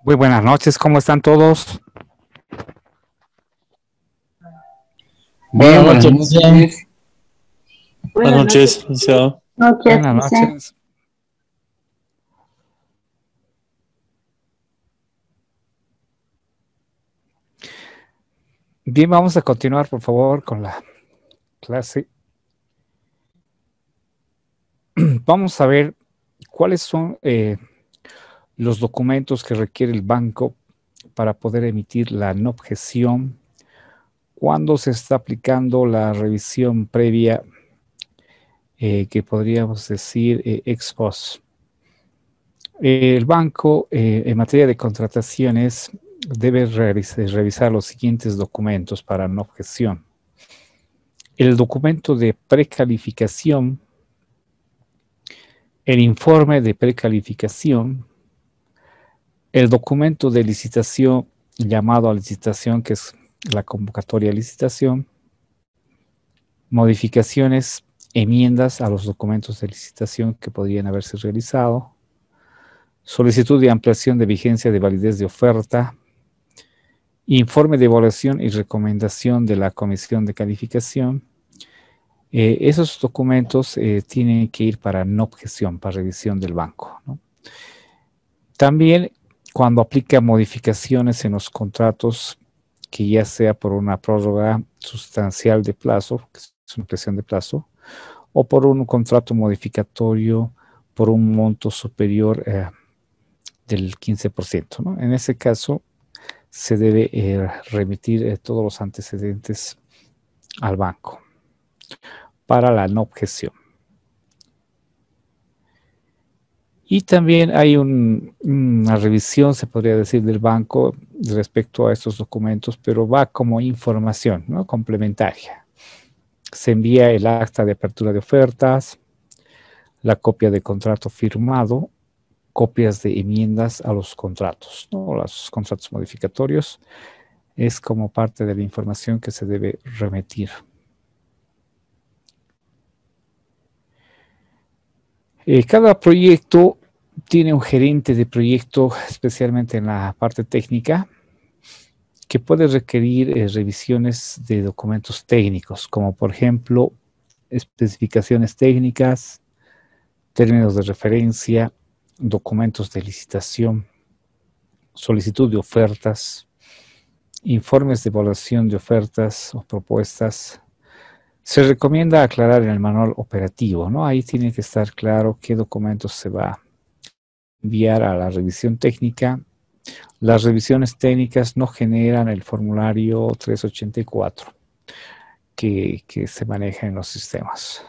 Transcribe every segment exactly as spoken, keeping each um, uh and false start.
Muy buenas noches, ¿cómo están todos? Buenas Bien, buenas noches, licenciado. noches. Buenas noches, licenciado. Noches, Buenas licenciado. noches. Bien, vamos a continuar, por favor, con la clase. Vamos a ver cuáles son eh, los documentos que requiere el banco para poder emitir la no objeción cuando se está aplicando la revisión previa eh, que podríamos decir eh, ex post. El banco eh, en materia de contrataciones debe revisar, revisar los siguientes documentos para no objeción. El documento de precalificación, el informe de precalificación, el documento de licitación llamado a licitación, que es la convocatoria a licitación, modificaciones, enmiendas a los documentos de licitación que podrían haberse realizado, solicitud de ampliación de vigencia de validez de oferta, informe de evaluación y recomendación de la comisión de calificación. Eh, esos documentos eh, tienen que ir para no objeción, para revisión del banco, ¿no? También cuando aplica modificaciones en los contratos, que ya sea por una prórroga sustancial de plazo, que es una ampliación de plazo, o por un contrato modificatorio por un monto superior eh, del quince por ciento, ¿no? En ese caso, se debe eh, remitir eh, todos los antecedentes al banco para la no objeción. Y también hay un, una revisión, se podría decir, del banco respecto a estos documentos, pero va como información, ¿no?, complementaria. Se envía el acta de apertura de ofertas, la copia de contrato firmado, copias de enmiendas a los contratos, ¿no?, los contratos modificatorios. Es como parte de la información que se debe remitir. Eh, cada proyecto tiene un gerente de proyecto, especialmente en la parte técnica, que puede requerir eh, revisiones de documentos técnicos, como por ejemplo, especificaciones técnicas, términos de referencia, documentos de licitación, solicitud de ofertas, informes de evaluación de ofertas o propuestas. Se recomienda aclarar en el manual operativo, ¿no? Ahí tiene que estar claro qué documentos se va a enviar a la revisión técnica. Las revisiones técnicas no generan el formulario trescientos ochenta y cuatro que, que se maneja en los sistemas.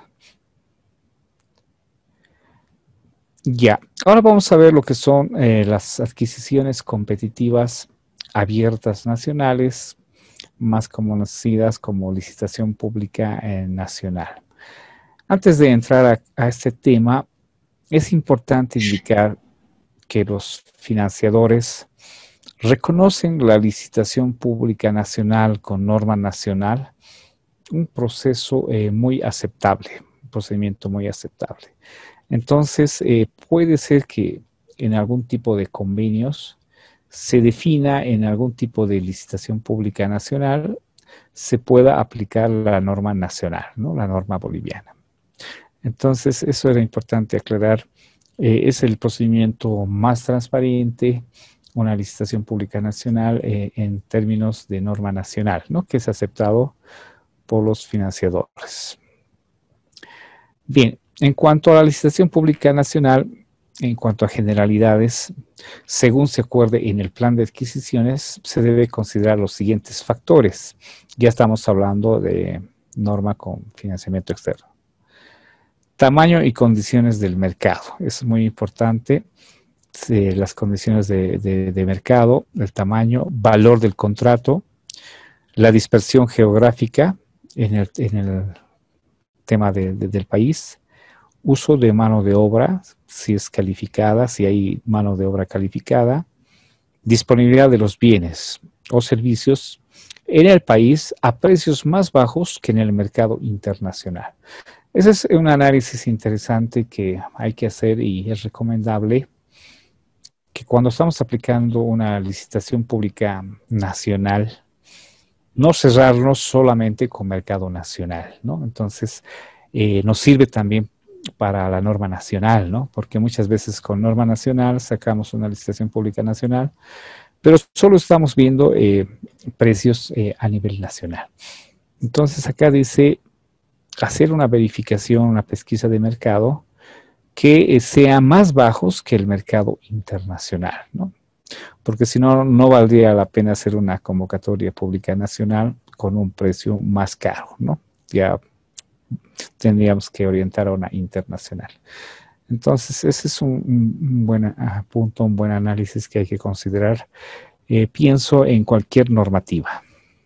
Ya, ahora vamos a ver lo que son eh, las adquisiciones competitivas abiertas nacionales, más conocidas como licitación pública eh, nacional. Antes de entrar a, a este tema, es importante indicar que los financiadores reconocen la licitación pública nacional con norma nacional un proceso eh, muy aceptable, un procedimiento muy aceptable. Entonces, eh, puede ser que en algún tipo de convenios se defina en algún tipo de licitación pública nacional, se pueda aplicar la norma nacional, ¿no?, la norma boliviana. Entonces, eso era importante aclarar. Eh, es el procedimiento más transparente, una licitación pública nacional eh, en términos de norma nacional, ¿no?, que es aceptado por los financiadores. Bien, en cuanto a la licitación pública nacional, en cuanto a generalidades, según se acuerde en el plan de adquisiciones, se debe considerar los siguientes factores. Ya estamos hablando de norma con financiamiento externo. Tamaño y condiciones del mercado. Es muy importante. Eh, las condiciones de, de, de mercado, el tamaño, valor del contrato, la dispersión geográfica en el, en el tema de, de, del país, uso de mano de obra, si es calificada, si hay mano de obra calificada, disponibilidad de los bienes o servicios en el país a precios más bajos que en el mercado internacional. Ese es un análisis interesante que hay que hacer y es recomendable que cuando estamos aplicando una licitación pública nacional, no cerrarnos solamente con mercado nacional, ¿no? Entonces, eh, nos sirve también para la norma nacional, ¿no? Porque muchas veces con norma nacional sacamos una licitación pública nacional, pero solo estamos viendo eh, precios eh, a nivel nacional. Entonces, acá dice hacer una verificación, una pesquisa de mercado que eh, sea más bajos que el mercado internacional, ¿no? Porque si no, no valdría la pena hacer una convocatoria pública nacional con un precio más caro, ¿no? Ya tendríamos que orientar a una internacional. Entonces, ese es un, un buen uh, punto, un buen análisis que hay que considerar. Eh, pienso en cualquier normativa.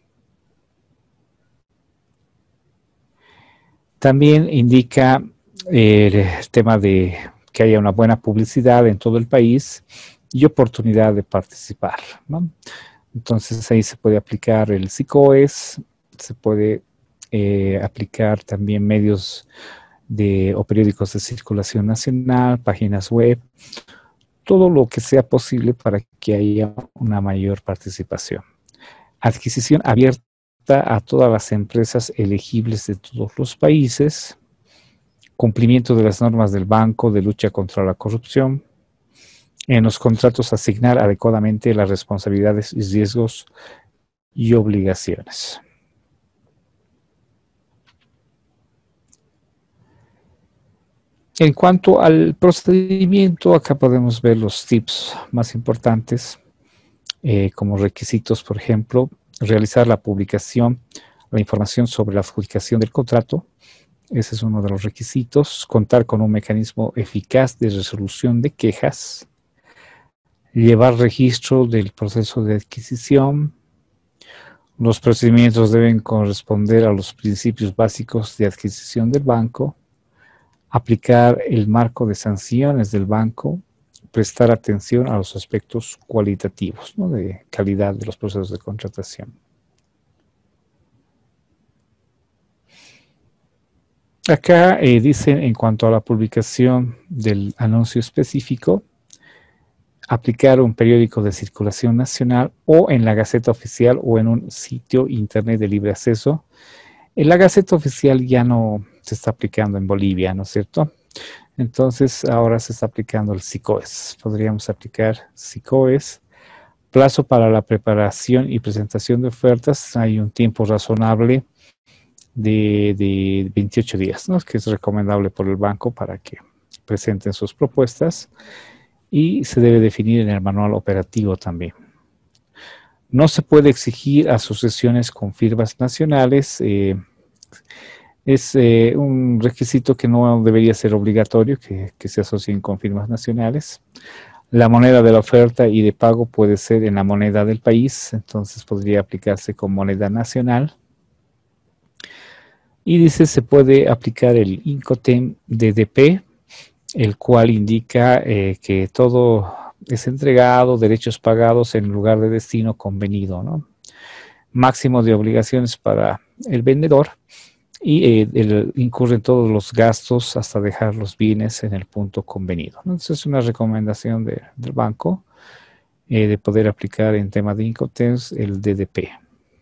También indica eh, el tema de que haya una buena publicidad en todo el país y oportunidad de participar, ¿no? Entonces ahí se puede aplicar el SICOES, se puede eh, aplicar también medios de, o periódicos de circulación nacional, páginas web, todo lo que sea posible para que haya una mayor participación. Adquisición abierta a todas las empresas elegibles de todos los países, cumplimiento de las normas del banco de lucha contra la corrupción, en los contratos asignar adecuadamente las responsabilidades y riesgos y obligaciones. En cuanto al procedimiento, acá podemos ver los tips más importantes, eh, como requisitos, por ejemplo, realizar la publicación, la información sobre la adjudicación del contrato. Ese es uno de los requisitos. Contar con un mecanismo eficaz de resolución de quejas. Llevar registro del proceso de adquisición. Los procedimientos deben corresponder a los principios básicos de adquisición del banco. Aplicar el marco de sanciones del banco. Prestar atención a los aspectos cualitativos, ¿no?, de calidad de los procesos de contratación. Acá eh, dice en cuanto a la publicación del anuncio específico, aplicar un periódico de circulación nacional o en la Gaceta Oficial o en un sitio internet de libre acceso. En la Gaceta Oficial ya no se está aplicando en Bolivia, ¿no es cierto? Entonces ahora se está aplicando el SICOES. Podríamos aplicar SICOES. Plazo para la preparación y presentación de ofertas. Hay un tiempo razonable de, de veintiocho días, ¿no?, que es recomendable por el banco para que presenten sus propuestas, y se debe definir en el manual operativo también. No se puede exigir asociaciones con firmas nacionales. Eh, es eh, un requisito que no debería ser obligatorio, que, que se asocien con firmas nacionales. La moneda de la oferta y de pago puede ser en la moneda del país, entonces podría aplicarse con moneda nacional. Y dice, se puede aplicar el INCOTEM D D P, el cual indica eh, que todo es entregado, derechos pagados en lugar de destino convenido, ¿no? Máximo de obligaciones para el vendedor y eh, el, incurren todos los gastos hasta dejar los bienes en el punto convenido. Entonces es una recomendación de, del banco eh, de poder aplicar en tema de INCOTEMs el D D P.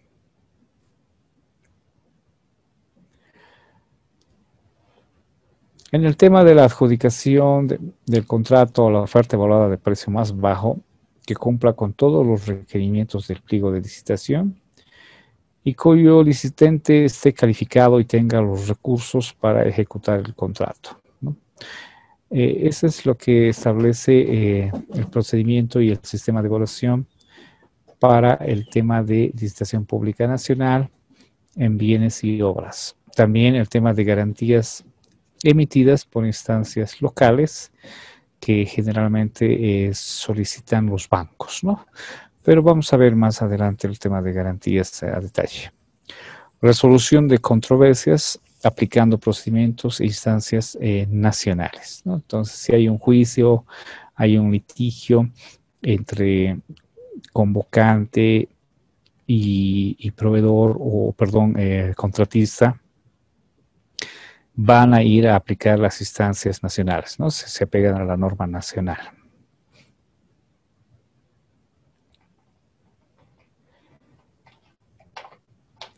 En el tema de la adjudicación de, del contrato o la oferta evaluada de precio más bajo, que cumpla con todos los requerimientos del pliego de licitación y cuyo licitante esté calificado y tenga los recursos para ejecutar el contrato, ¿no? Eh, eso es lo que establece eh, el procedimiento y el sistema de evaluación para el tema de licitación pública nacional en bienes y obras. También el tema de garantías emitidas por instancias locales que generalmente eh, solicitan los bancos, ¿no? Pero vamos a ver más adelante el tema de garantías a detalle. Resolución de controversias aplicando procedimientos e instancias eh, nacionales, ¿no? Entonces, si hay un juicio, hay un litigio entre convocante y, y proveedor o, perdón, eh, contratista, van a ir a aplicar las instancias nacionales, ¿no? Se, se apegan a la norma nacional.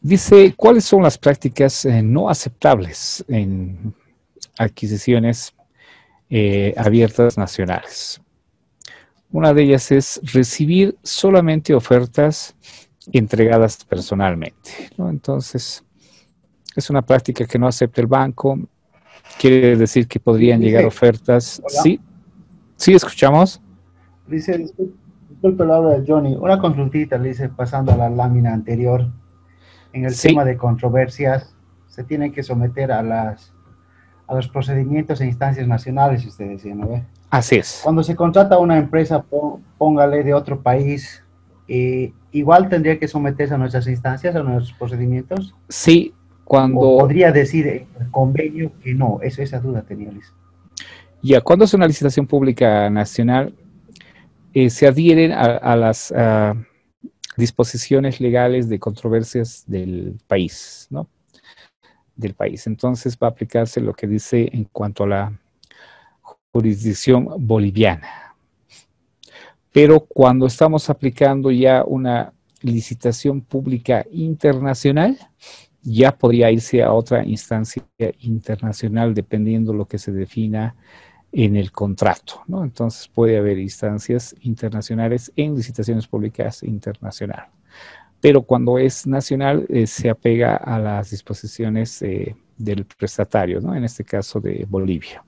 Dice, ¿cuáles son las prácticas eh, no aceptables en adquisiciones eh, abiertas nacionales? Una de ellas es recibir solamente ofertas entregadas personalmente, ¿no? Entonces, es una práctica que no acepta el banco. Quiere decir que podrían llegar Dice, ofertas. hola. Sí, sí, escuchamos. Dice, disculpe, disculpe la habla de Johnny. Una consultita, le dice, pasando a la lámina anterior. En el Sí, tema de controversias, se tienen que someter a las a los procedimientos e instancias nacionales, usted decía, ¿no ve? así es. Cuando se contrata a una empresa, póngale de otro país, eh, igual tendría que someterse a nuestras instancias, a nuestros procedimientos, Sí, cuando... o podría decir el convenio que no. Eso, esa duda tenía, Liz. Ya, cuando es una licitación pública nacional, eh, se adhieren a, a las a disposiciones legales de controversias del país, ¿no? Del país. Entonces va a aplicarse lo que dice en cuanto a la jurisdicción boliviana. Pero cuando estamos aplicando ya una licitación pública internacional, ya podría irse a otra instancia internacional dependiendo lo que se defina en el contrato, ¿no? Entonces puede haber instancias internacionales en licitaciones públicas internacionales. Pero cuando es nacional eh, se apega a las disposiciones eh, del prestatario, ¿no? En este caso de Bolivia.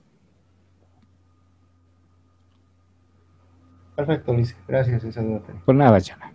Perfecto, Liz. Gracias, esa duda tenía. Por nada, Jana.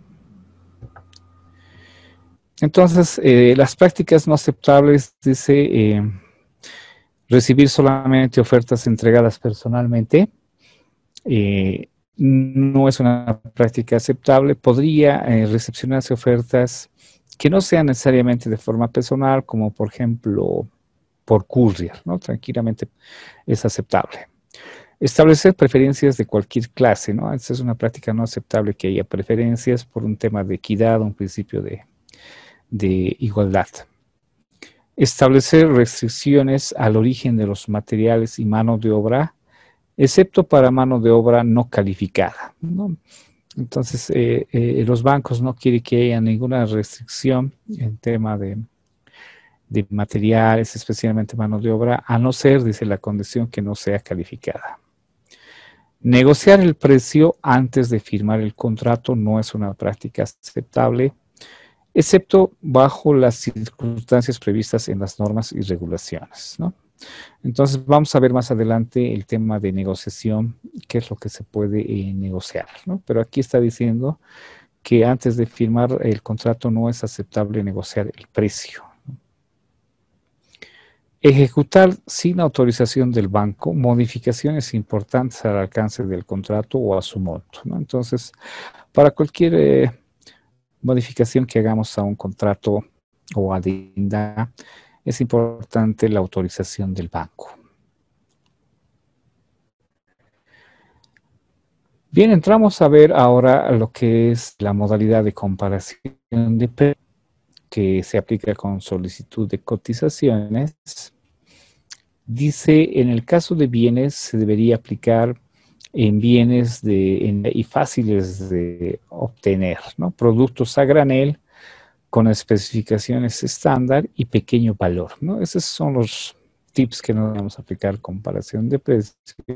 Entonces, eh, las prácticas no aceptables, dice, eh, recibir solamente ofertas entregadas personalmente, eh, no es una práctica aceptable. Podría eh, recepcionarse ofertas que no sean necesariamente de forma personal, como por ejemplo por courier, ¿no? Tranquilamente es aceptable. Establecer preferencias de cualquier clase, ¿no? Esta es una práctica no aceptable, que haya preferencias por un tema de equidad, un principio de, de igualdad. Establecer restricciones al origen de los materiales y mano de obra, excepto para mano de obra no calificada, ¿no? Entonces, eh, eh, los bancos no quieren que haya ninguna restricción en tema de, de materiales, especialmente mano de obra, a no ser, dice, la condición que no sea calificada. Negociar el precio antes de firmar el contrato no es una práctica aceptable, excepto bajo las circunstancias previstas en las normas y regulaciones, ¿no? Entonces vamos a ver más adelante el tema de negociación, qué es lo que se puede eh, negociar, ¿no? Pero aquí está diciendo que antes de firmar el contrato no es aceptable negociar el precio. Ejecutar sin autorización del banco modificaciones importantes al alcance del contrato o a su monto, ¿no? Entonces, para cualquier eh, modificación que hagamos a un contrato o adenda, es importante la autorización del banco. Bien, entramos a ver ahora lo que es la modalidad de comparación de precios que se aplica con solicitud de cotizaciones. Dice, en el caso de bienes se debería aplicar en bienes de, en, y fáciles de obtener, ¿no? Productos a granel con especificaciones estándar y pequeño valor, ¿no? Esos son los tips que nos vamos a aplicar, comparación de precios.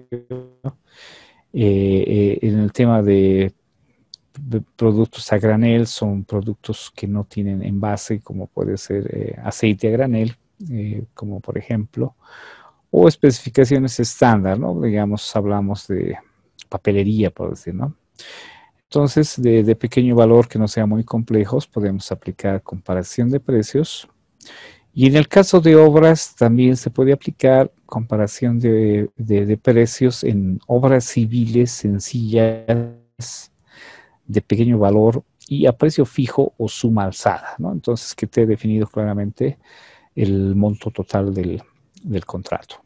Eh, eh, en el tema de, de productos a granel, son productos que no tienen envase, como puede ser eh, aceite a granel, eh, como por ejemplo, o especificaciones estándar, ¿no? Digamos, hablamos de papelería, por decir, ¿no? Entonces, de, de pequeño valor que no sean muy complejos, podemos aplicar comparación de precios. Y en el caso de obras, también se puede aplicar comparación de, de, de precios en obras civiles sencillas, de pequeño valor y a precio fijo o suma alzada, ¿no? Entonces, que esté definido claramente el monto total del, del contrato.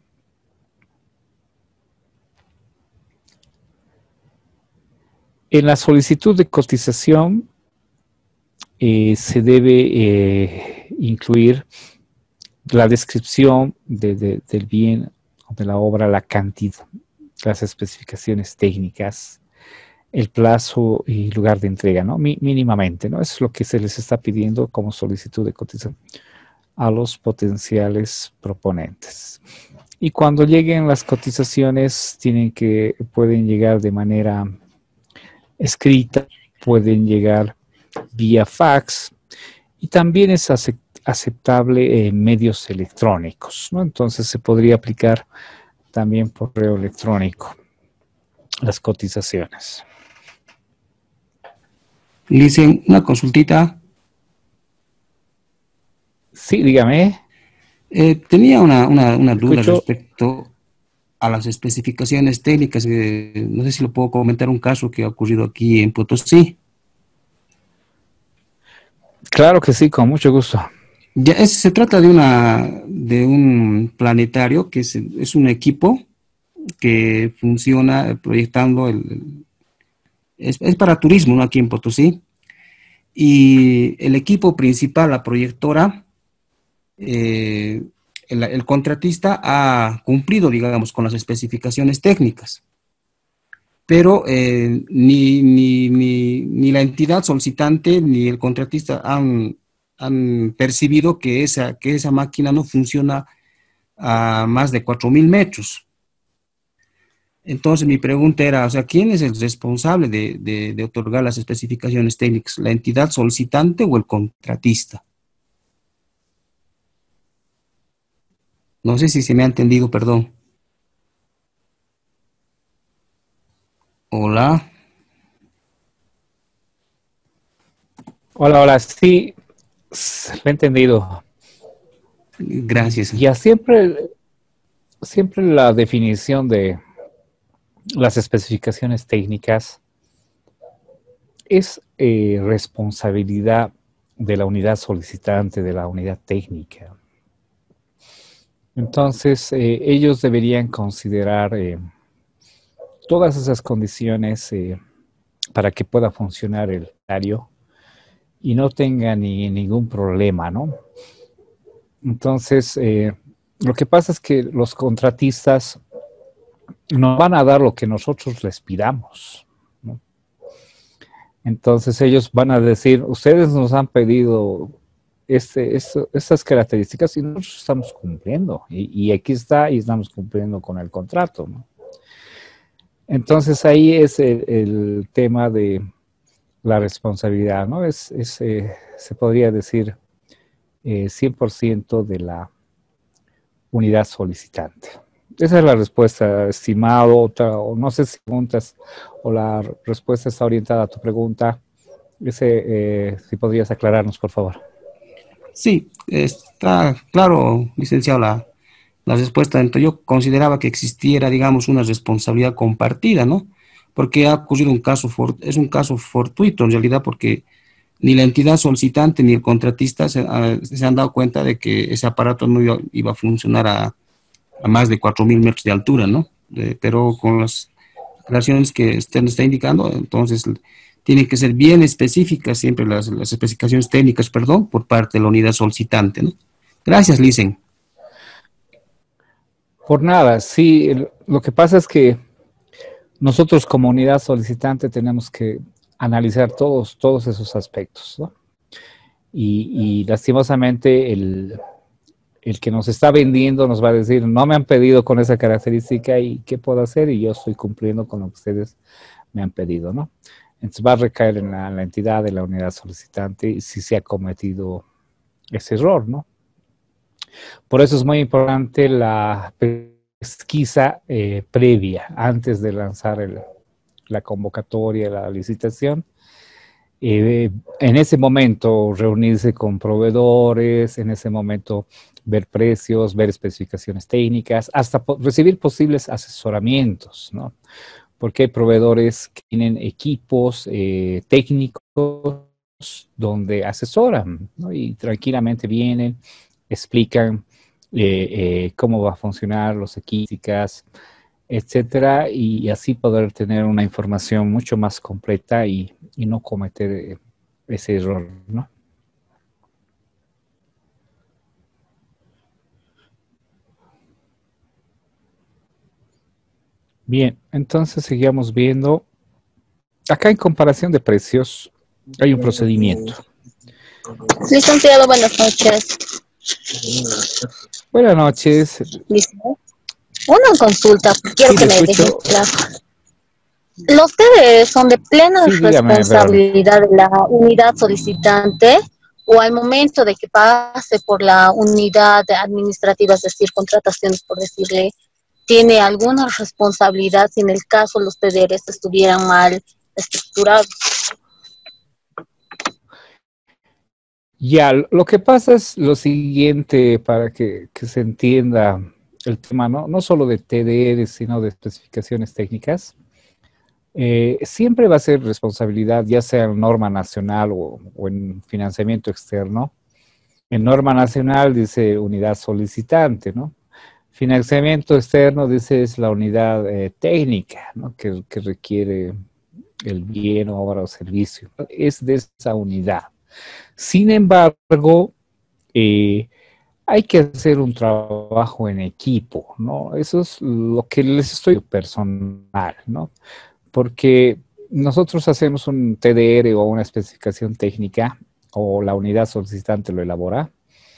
En la solicitud de cotización eh, se debe eh, incluir la descripción de, de, del bien o de la obra, la cantidad, las especificaciones técnicas, el plazo y lugar de entrega, ¿no? Mi, mínimamente, ¿no? Eso es lo que se les está pidiendo como solicitud de cotización a los potenciales proponentes. Y cuando lleguen las cotizaciones, tienen que, pueden llegar de manera escrita, pueden llegar vía fax, y también es aceptable en medios electrónicos, ¿no? Entonces se podría aplicar también por correo electrónico las cotizaciones. Licen, una consultita. Sí, dígame. Eh, tenía una, una, una duda Escucho. respecto a las especificaciones técnicas. Eh, no sé si lo puedo comentar, un caso que ha ocurrido aquí en Potosí. Claro que sí, con mucho gusto. Ya es- se trata de una de un planetario que es, es un equipo que funciona proyectando el, el- es, es para turismo, ¿no? Aquí en Potosí. Y el equipo principal, la proyectora, eh, el, el contratista ha cumplido, digamos, con las especificaciones técnicas, pero eh, ni, ni, ni, ni la entidad solicitante ni el contratista han, han percibido que esa, que esa máquina no funciona a más de cuatro mil metros. Entonces mi pregunta era, o sea, ¿quién es el responsable de, de, de otorgar las especificaciones técnicas? ¿La entidad solicitante o el contratista? No sé si se me ha entendido, perdón. Hola, Hola, hola, sí, lo he entendido. gracias. Ya siempre, siempre la definición de las especificaciones técnicas es eh, responsabilidad de la unidad solicitante, de la unidad técnica. Entonces, eh, ellos deberían considerar eh, todas esas condiciones eh, para que pueda funcionar el horario y no tenga ni, ningún problema, ¿no? Entonces, eh, lo que pasa es que los contratistas nos van a dar lo que nosotros les pidamos, ¿no? Entonces ellos van a decir, ustedes nos han pedido este, esto, estas características y nosotros estamos cumpliendo. Y, y aquí está y estamos cumpliendo con el contrato, ¿no? Entonces ahí es el, el tema de la responsabilidad, ¿no? Es, es eh, se podría decir, eh, cien por ciento de la unidad solicitante. Esa es la respuesta, estimado. Otra, o no sé si preguntas o la respuesta está orientada a tu pregunta. Ese, eh, si podrías aclararnos, por favor. Sí, está claro, licenciado, la, la respuesta. Entonces, yo consideraba que existiera, digamos, una responsabilidad compartida, ¿no? Porque ha ocurrido un caso, for, es un caso fortuito en realidad, porque ni la entidad solicitante ni el contratista se, a, se han dado cuenta de que ese aparato no iba, iba a funcionar a, a más de cuatro mil metros de altura, ¿no? De, pero con las aclaraciones que usted nos está indicando, entonces tienen que ser bien específicas siempre las, las especificaciones técnicas, perdón, por parte de la unidad solicitante, ¿no? Gracias, Licen. Por nada, sí, lo que pasa es que nosotros como unidad solicitante tenemos que analizar todos, todos esos aspectos, ¿no? Y, y lastimosamente el, el que nos está vendiendo nos va a decir, no me han pedido con esa característica y qué puedo hacer y yo estoy cumpliendo con lo que ustedes me han pedido, ¿no? Entonces va a recaer en la, la entidad de la unidad solicitante si se ha cometido ese error, ¿no? Por eso es muy importante la pesquisa eh, previa antes de lanzar el, la convocatoria, la licitación. Eh, en ese momento reunirse con proveedores, en ese momento ver precios, ver especificaciones técnicas, hasta po recibir posibles asesoramientos, ¿no? Porque hay proveedores que tienen equipos eh, técnicos donde asesoran, ¿no? Y tranquilamente vienen, explican eh, eh, cómo va a funcionar los equipos, etcétera, y así poder tener una información mucho más completa y, y no cometer eh, ese error, ¿no? Bien, entonces seguimos viendo acá en comparación de precios hay un procedimiento. Licenciado, buenas noches. Buenas noches. Una consulta, quiero Sí, que le me escucho. deje claro. ¿Los T D son de plena Sí, dígame, responsabilidad de la unidad solicitante o al momento de que pase por la unidad administrativa, es decir, contrataciones, por decirle, tiene alguna responsabilidad si en el caso los T D Rs estuvieran mal estructurados? Ya, lo que pasa es lo siguiente para que, que se entienda el tema, ¿no? No solo de T D R, sino de especificaciones técnicas. Eh, siempre va a ser responsabilidad, ya sea en norma nacional o, o en financiamiento externo. En norma nacional dice unidad solicitante, ¿no? Financiamiento externo dice es la unidad eh, técnica, ¿no? Que, que requiere el bien, obra o servicio. Es de esa unidad. Sin embargo, eh, hay que hacer un trabajo en equipo, ¿no? Eso es lo que les estoy personal, ¿no? Porque nosotros hacemos un T D R o una especificación técnica, o la unidad solicitante lo elabora.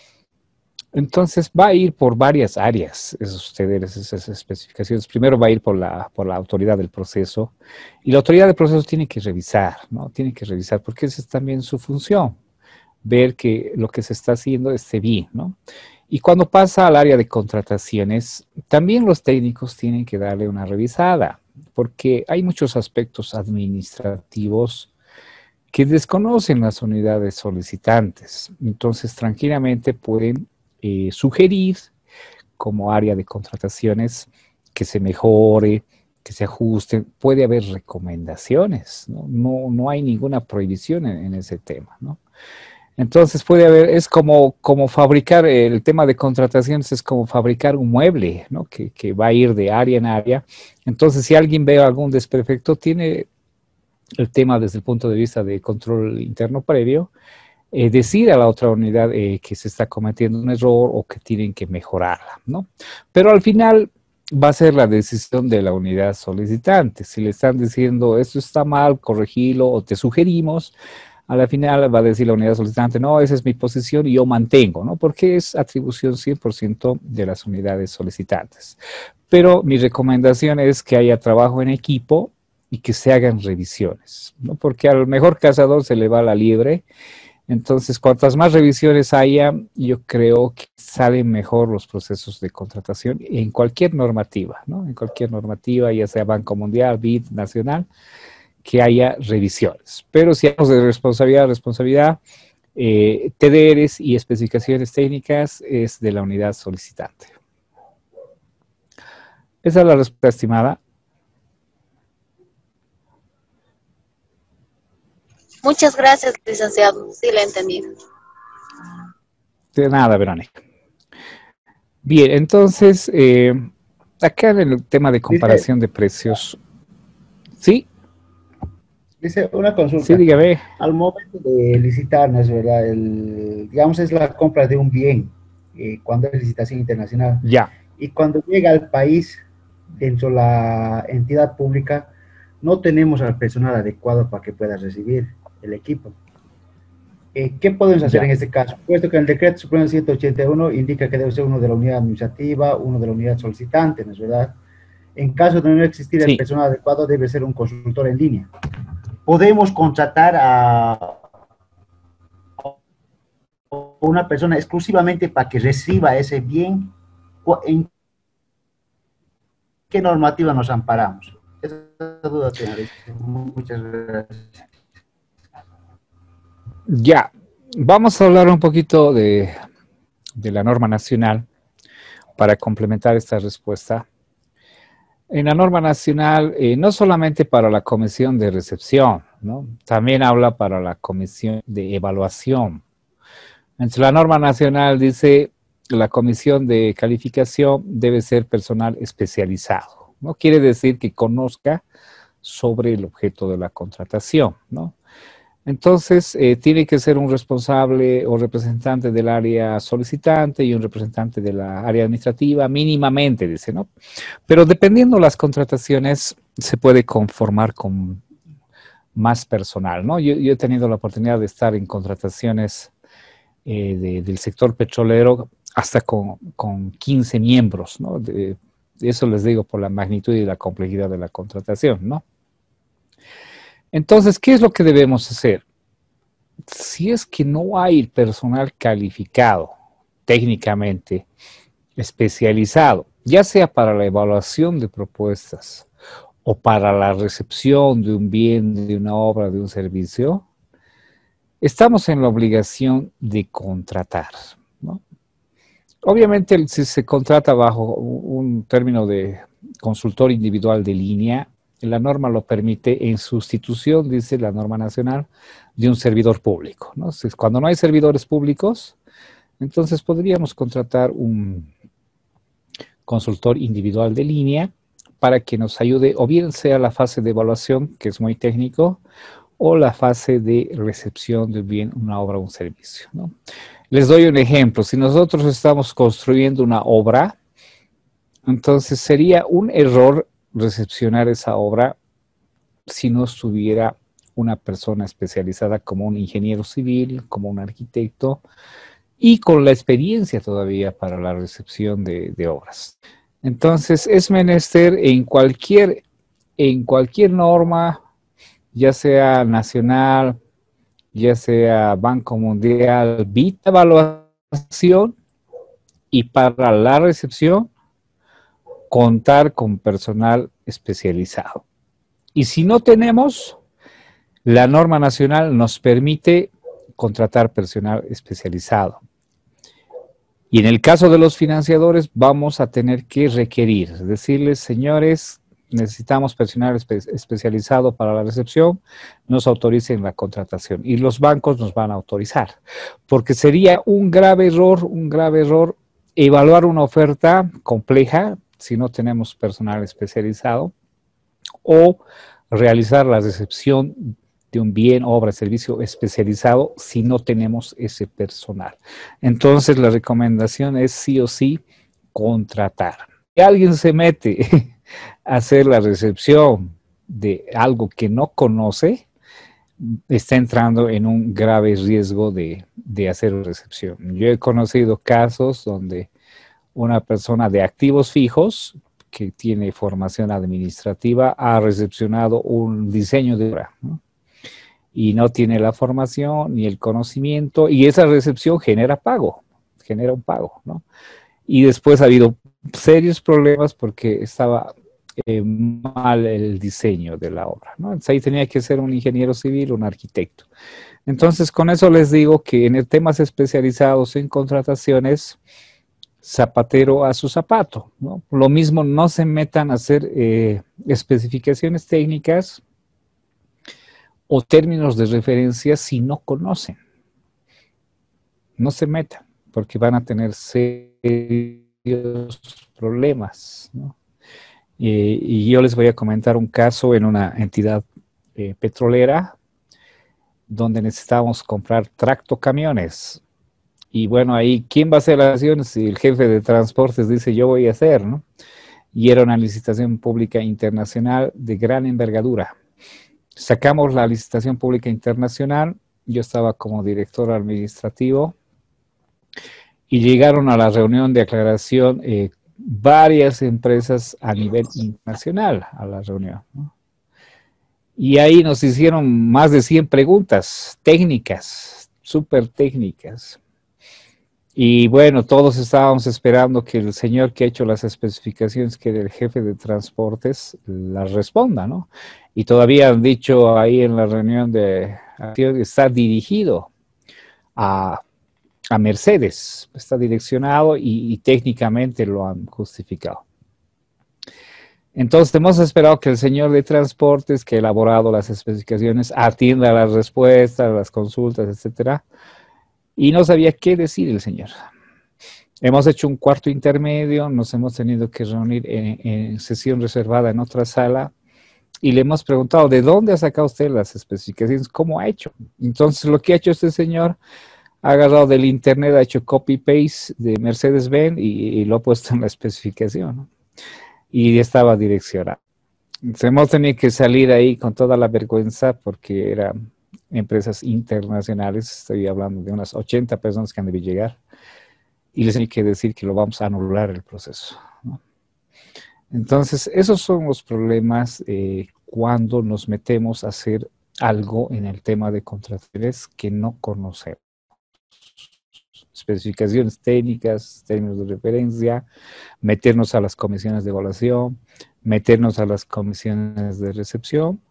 Entonces va a ir por varias áreas esos T D Rs, esas especificaciones. Primero va a ir por la, por la autoridad del proceso, y la autoridad del proceso tiene que revisar, ¿no? Tiene que revisar, porque esa es también su función, ver que lo que se está haciendo esté bien, ¿no? Y cuando pasa al área de contrataciones, también los técnicos tienen que darle una revisada, porque hay muchos aspectos administrativos que desconocen las unidades solicitantes. Entonces, tranquilamente pueden eh, sugerir como área de contrataciones que se mejore, que se ajuste. Puede haber recomendaciones, ¿no? No, no hay ninguna prohibición en, en ese tema, ¿no? Entonces puede haber, es como, como fabricar, el tema de contrataciones es como fabricar un mueble, ¿no? Que, que va a ir de área en área. Entonces, si alguien ve algún desperfecto, tiene el tema desde el punto de vista de control interno previo, eh, decir a la otra unidad eh, que se está cometiendo un error o que tienen que mejorarla, ¿no? Pero al final va a ser la decisión de la unidad solicitante. Si le están diciendo esto está mal, corregilo o te sugerimos, a la final va a decir la unidad solicitante, no, esa es mi posición y yo mantengo, ¿no? Porque es atribución cien por ciento de las unidades solicitantes. Pero mi recomendación es que haya trabajo en equipo y que se hagan revisiones, ¿no? Porque al mejor cazador se le va la liebre. Entonces, cuantas más revisiones haya, yo creo que salen mejor los procesos de contratación en cualquier normativa, ¿no? En cualquier normativa, ya sea Banco Mundial, B I D, Nacional, que haya revisiones. Pero si hablamos de responsabilidad, responsabilidad, eh, T D Rs y especificaciones técnicas es de la unidad solicitante. Esa es la respuesta estimada. Muchas gracias, licenciado. Sí, la he entendido. De nada, Verónica. Bien, entonces, eh, acá en el tema de comparación de precios, ¿sí? Dice una consulta. Sí, dígame. Al momento de licitar, ¿no es verdad? El, digamos, es la compra de un bien, eh, cuando es licitación internacional. Ya. Y cuando llega al país, dentro de la entidad pública, no tenemos al personal adecuado para que pueda recibir el equipo. Eh, ¿Qué podemos hacer Ya. en este caso? Puesto que el decreto supremo ciento ochenta y uno indica que debe ser uno de la unidad administrativa, uno de la unidad solicitante, ¿no es verdad? En caso de no existir Sí. el personal adecuado, debe ser un consultor en línea. Podemos contratar a una persona exclusivamente para que reciba ese bien. ¿En qué normativa nos amparamos? Esa duda tengo. Muchas gracias. Ya. Vamos a hablar un poquito de, de la norma nacional para complementar esta respuesta. En la norma nacional, eh, no solamente para la comisión de recepción, ¿no? También habla para la comisión de evaluación. Entre la norma nacional dice la comisión de calificación debe ser personal especializado, ¿no? Quiere decir que conozca sobre el objeto de la contratación, ¿no? Entonces, eh, tiene que ser un responsable o representante del área solicitante y un representante de la área administrativa, mínimamente, dice, ¿no? Pero dependiendo las contrataciones, se puede conformar con más personal, ¿no? Yo, yo he tenido la oportunidad de estar en contrataciones eh, de, del sector petrolero hasta con, con quince miembros, ¿no? De, eso les digo por la magnitud y la complejidad de la contratación, ¿no? Entonces, ¿qué es lo que debemos hacer? Si es que no hay personal calificado, técnicamente especializado, ya sea para la evaluación de propuestas o para la recepción de un bien, de una obra, de un servicio, estamos en la obligación de contratar, ¿no? Obviamente, si se contrata bajo un término de consultor individual de línea, la norma lo permite en sustitución, dice la norma nacional, de un servidor público, ¿no? Cuando no hay servidores públicos, entonces podríamos contratar un consultor individual de línea para que nos ayude, o bien sea la fase de evaluación, que es muy técnico, o la fase de recepción de bien una obra o un servicio, ¿no? Les doy un ejemplo. Si nosotros estamos construyendo una obra, entonces sería un error recepcionar esa obra si no estuviera una persona especializada como un ingeniero civil, como un arquitecto, y con la experiencia todavía para la recepción de, de obras. Entonces, es menester en cualquier, en cualquier norma, ya sea nacional, ya sea Banco Mundial, B I T, evaluación, y para la recepción, contar con personal especializado. Y si no tenemos, la norma nacional nos permite contratar personal especializado. Y en el caso de los financiadores, vamos a tener que requerir, decirles, señores, necesitamos personal espe especializado para la recepción, nos autoricen la contratación. Y los bancos nos van a autorizar. Porque sería un grave error, un grave error, evaluar una oferta compleja si no tenemos personal especializado, o realizar la recepción de un bien, obra, servicio especializado si no tenemos ese personal. Entonces, la recomendación es sí o sí contratar. Si alguien se mete a hacer la recepción de algo que no conoce, está entrando en un grave riesgo de, de hacer recepción. Yo he conocido casos donde una persona de activos fijos que tiene formación administrativa ha recepcionado un diseño de obra, ¿no? Y no tiene la formación ni el conocimiento, y esa recepción genera pago, genera un pago, ¿no? Y después ha habido serios problemas porque estaba eh, mal el diseño de la obra, ¿no? Entonces ahí tenía que ser un ingeniero civil, un arquitecto. Entonces, con eso les digo que en temas especializados en contrataciones, zapatero a su zapato, ¿no? Lo mismo, no se metan a hacer eh, especificaciones técnicas o términos de referencia si no conocen. No se metan, porque van a tener serios problemas, ¿no? Eh, y yo les voy a comentar un caso en una entidad eh, petrolera donde necesitábamos comprar tractocamiones. Y bueno, ahí, ¿quién va a hacer las acciones? Si el jefe de transportes dice, yo voy a hacer, ¿no? Y era una licitación pública internacional de gran envergadura. Sacamos la licitación pública internacional, yo estaba como director administrativo, y llegaron a la reunión de aclaración eh, varias empresas a nivel internacional a la reunión, ¿no? Y ahí nos hicieron más de cien preguntas técnicas, súper técnicas. Y bueno, todos estábamos esperando que el señor que ha hecho las especificaciones, que era el jefe de transportes, las responda, ¿no? Y todavía han dicho ahí en la reunión de acción que está dirigido a, a Mercedes, está direccionado y, y técnicamente lo han justificado. Entonces hemos esperado que el señor de transportes, que ha elaborado las especificaciones, atienda las respuestas, las consultas, etcétera, y no sabía qué decir el señor. Hemos hecho un cuarto intermedio, nos hemos tenido que reunir en, en sesión reservada en otra sala y le hemos preguntado, ¿de dónde ha sacado usted las especificaciones? ¿Cómo ha hecho? Entonces, lo que ha hecho este señor, ha agarrado del internet, ha hecho copy-paste de Mercedes-Benz y, y lo ha puesto en la especificación, ¿no? Y estaba direccionado. hemos tenido que salir ahí con toda la vergüenza porque eran empresas internacionales, estoy hablando de unas ochenta personas que han debido llegar, y les hay que decir que lo vamos a anular el proceso, ¿no? Entonces, esos son los problemas eh, cuando nos metemos a hacer algo en el tema de contrataciones que no conocemos. Especificaciones técnicas, términos de referencia, meternos a las comisiones de evaluación, meternos a las comisiones de recepción,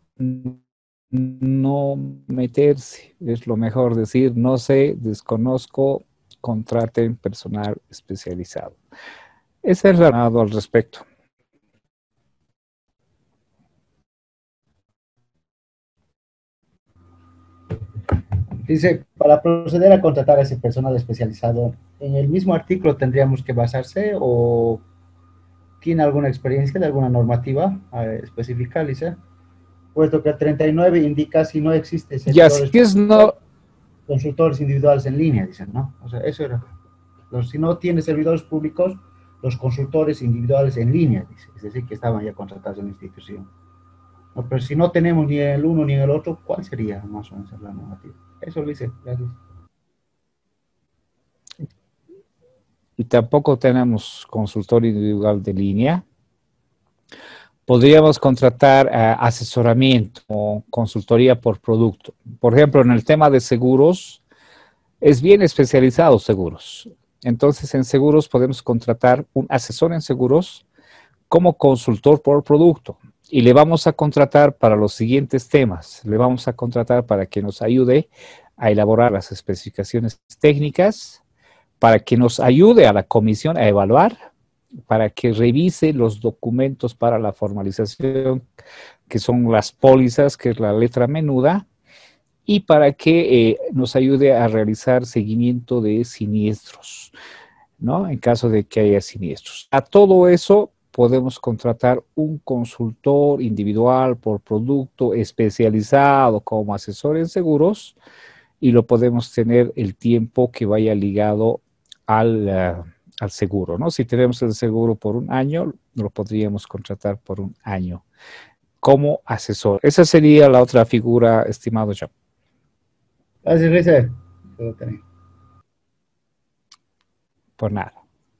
no meterse, es lo mejor decir, no sé, desconozco, contraten personal especializado. Ese es el llamado al respecto. Dice, para proceder a contratar a ese personal especializado, ¿en el mismo artículo tendríamos que basarse o tiene alguna experiencia de alguna normativa eh, específica, dice? Puesto que el treinta y nueve indica si no existe Ya, si es no... consultores individuales en línea, dicen, ¿no? O sea, eso era. Los, si no tiene servidores públicos, los consultores individuales en línea, dice. Es decir, que estaban ya contratados en la institución. No, pero si no tenemos ni el uno ni el otro, ¿cuál sería más o menos la normativa? Eso lo dice, gracias. Y tampoco tenemos consultor individual de línea. Podríamos contratar uh, asesoramiento o consultoría por producto. Por ejemplo, en el tema de seguros, es bien especializado seguros. Entonces, en seguros podemos contratar un asesor en seguros como consultor por producto. Y le vamos a contratar para los siguientes temas. Le vamos a contratar para que nos ayude a elaborar las especificaciones técnicas, para que nos ayude a la comisión a evaluar, para que revise los documentos para la formalización, que son las pólizas, que es la letra menuda, y para que eh, nos ayude a realizar seguimiento de siniestros, ¿no? En caso de que haya siniestros. A todo eso podemos contratar un consultor individual por producto especializado como asesor en seguros y lo podemos tener el tiempo que vaya ligado al, uh, al seguro, ¿no? Si tenemos el seguro por un año, lo podríamos contratar por un año como asesor. Esa sería la otra figura, estimado John. Gracias, Richard. Por nada.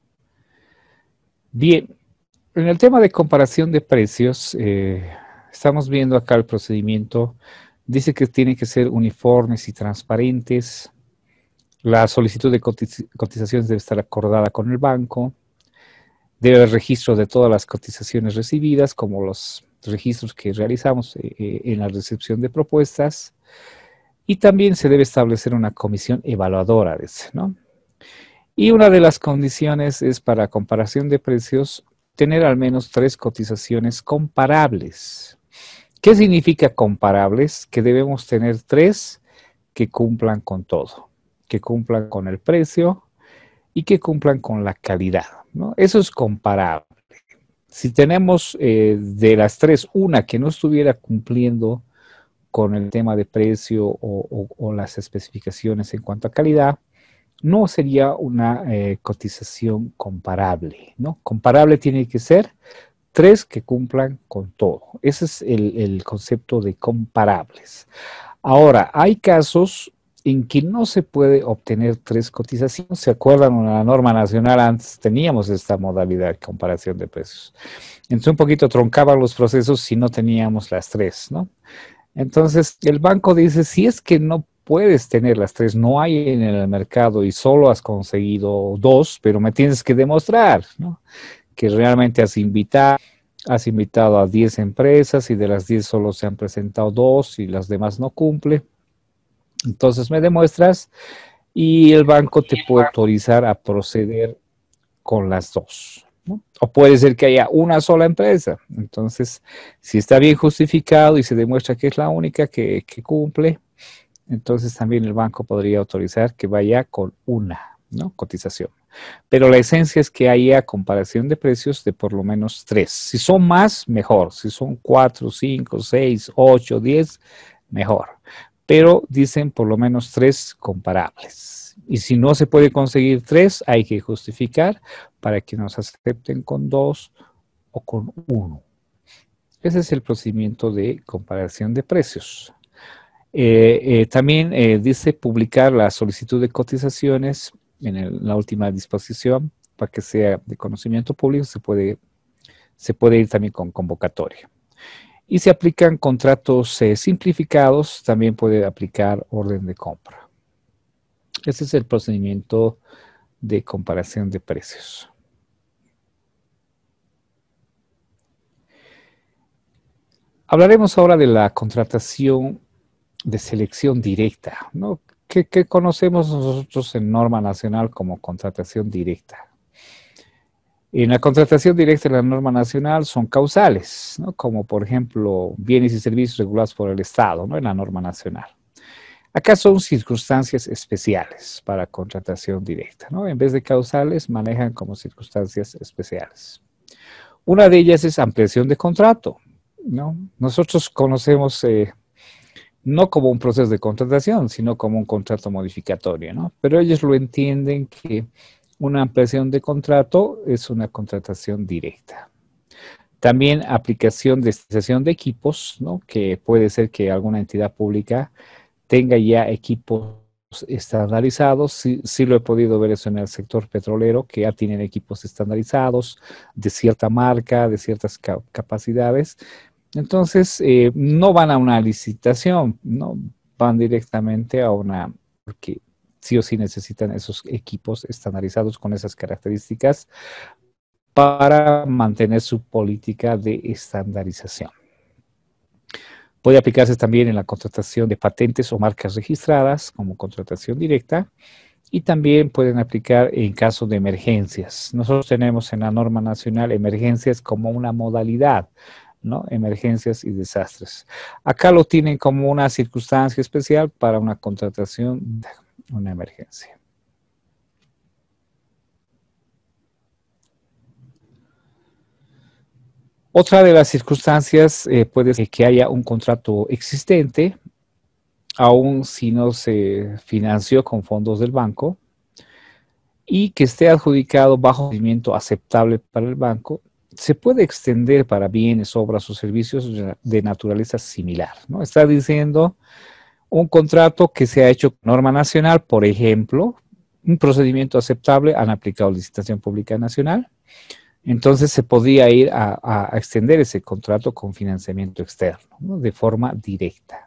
Bien. En el tema de comparación de precios, eh, estamos viendo acá el procedimiento. Dice que tienen que ser uniformes y transparentes. La solicitud de cotiz cotizaciones debe estar acordada con el banco. Debe haber registro de todas las cotizaciones recibidas, como los registros que realizamos eh, en la recepción de propuestas. Y también se debe establecer una comisión evaluadora, ¿no? Y una de las condiciones es para comparación de precios, tener al menos tres cotizaciones comparables. ¿Qué significa comparables? Que debemos tener tres que cumplan con todo, que cumplan con el precio y que cumplan con la calidad, ¿no? Eso es comparable. Si tenemos eh, de las tres una que no estuviera cumpliendo con el tema de precio o, o, o las especificaciones en cuanto a calidad, no sería una eh, cotización comparable, ¿no? Comparable tiene que ser tres que cumplan con todo. Ese es el, el concepto de comparables. Ahora, hay casos en que no se puede obtener tres cotizaciones. ¿Se acuerdan? En la norma nacional antes teníamos esta modalidad de comparación de precios. Entonces un poquito troncaban los procesos si no teníamos las tres, ¿no? Entonces el banco dice, si es que no puedes tener las tres, no hay en el mercado y solo has conseguido dos, pero me tienes que demostrar, ¿no? Que realmente has invitado, has invitado a diez empresas y de las diez solo se han presentado dos y las demás no cumplen. Entonces me demuestras y el banco te puede autorizar a proceder con las dos, ¿no? O puede ser que haya una sola empresa. Entonces, si está bien justificado y se demuestra que es la única que, que cumple, entonces también el banco podría autorizar que vaya con una, ¿no? Cotización. Pero la esencia es que haya comparación de precios de por lo menos tres. Si son más, mejor. Si son cuatro, cinco, seis, ocho, diez, mejor. Pero dicen por lo menos tres comparables. Y si no se puede conseguir tres, hay que justificar para que nos acepten con dos o con uno. Ese es el procedimiento de comparación de precios. Eh, eh, también eh, dice publicar la solicitud de cotizaciones en el, la última disposición para que sea de conocimiento público. Se puede, se puede ir también con convocatoria. Y se aplican contratos eh, simplificados, también puede aplicar orden de compra. Ese es el procedimiento de comparación de precios. Hablaremos ahora de la contratación de selección directa, ¿no? que, que conocemos nosotros en norma nacional como contratación directa. En la contratación directa de la norma nacional son causales, ¿no? Como por ejemplo bienes y servicios regulados por el Estado, ¿no? En la norma nacional. Acá son circunstancias especiales para contratación directa, ¿no? En vez de causales manejan como circunstancias especiales. Una de ellas es ampliación de contrato, ¿no? Nosotros conocemos eh, no como un proceso de contratación, sino como un contrato modificatorio, ¿no? Pero ellos lo entienden que una ampliación de contrato es una contratación directa. También aplicación de estandarización de equipos, ¿no? Que puede ser que alguna entidad pública tenga ya equipos estandarizados. Sí, sí lo he podido ver eso en el sector petrolero, que ya tienen equipos estandarizados de cierta marca, de ciertas ca- capacidades. Entonces, eh, no van a una licitación, ¿no? Van directamente a una, porque sí o sí necesitan esos equipos estandarizados con esas características para mantener su política de estandarización. Puede aplicarse también en la contratación de patentes o marcas registradas como contratación directa, y también pueden aplicar en caso de emergencias. Nosotros tenemos en la norma nacional emergencias como una modalidad, ¿no? Emergencias y desastres. Acá lo tienen como una circunstancia especial para una contratación de una emergencia. Otra de las circunstancias eh, puede ser que haya un contrato existente, aun si no se financió con fondos del banco, y que esté adjudicado bajo procedimiento aceptable para el banco. Se puede extender para bienes, obras o servicios de naturaleza similar, ¿no? Está diciendo un contrato que se ha hecho con norma nacional, por ejemplo, un procedimiento aceptable, han aplicado licitación pública nacional, entonces se podría ir a, a extender ese contrato con financiamiento externo, ¿no? De forma directa.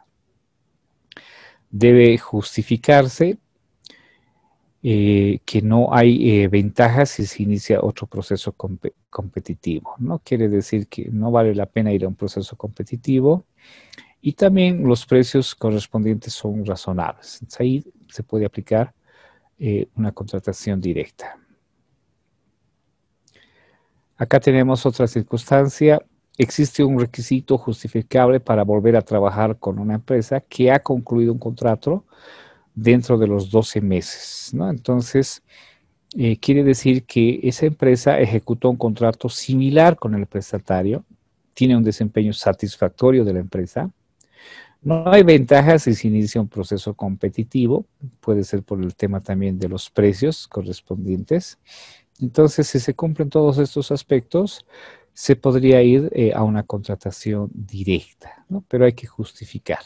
Debe justificarse eh, que no hay eh, ventajas si se inicia otro proceso comp competitivo, ¿no? Quiere decir que no vale la pena ir a un proceso competitivo, y también los precios correspondientes son razonables. Entonces ahí se puede aplicar eh, una contratación directa. Acá tenemos otra circunstancia. Existe un requisito justificable para volver a trabajar con una empresa que ha concluido un contrato dentro de los doce meses, ¿no? Entonces, eh, quiere decir que esa empresa ejecutó un contrato similar con el prestatario, tiene un desempeño satisfactorio de la empresa. No hay ventajas si se inicia un proceso competitivo, puede ser por el tema también de los precios correspondientes. Entonces, si se cumplen todos estos aspectos, se podría ir eh, a una contratación directa, ¿no? Pero hay que justificar.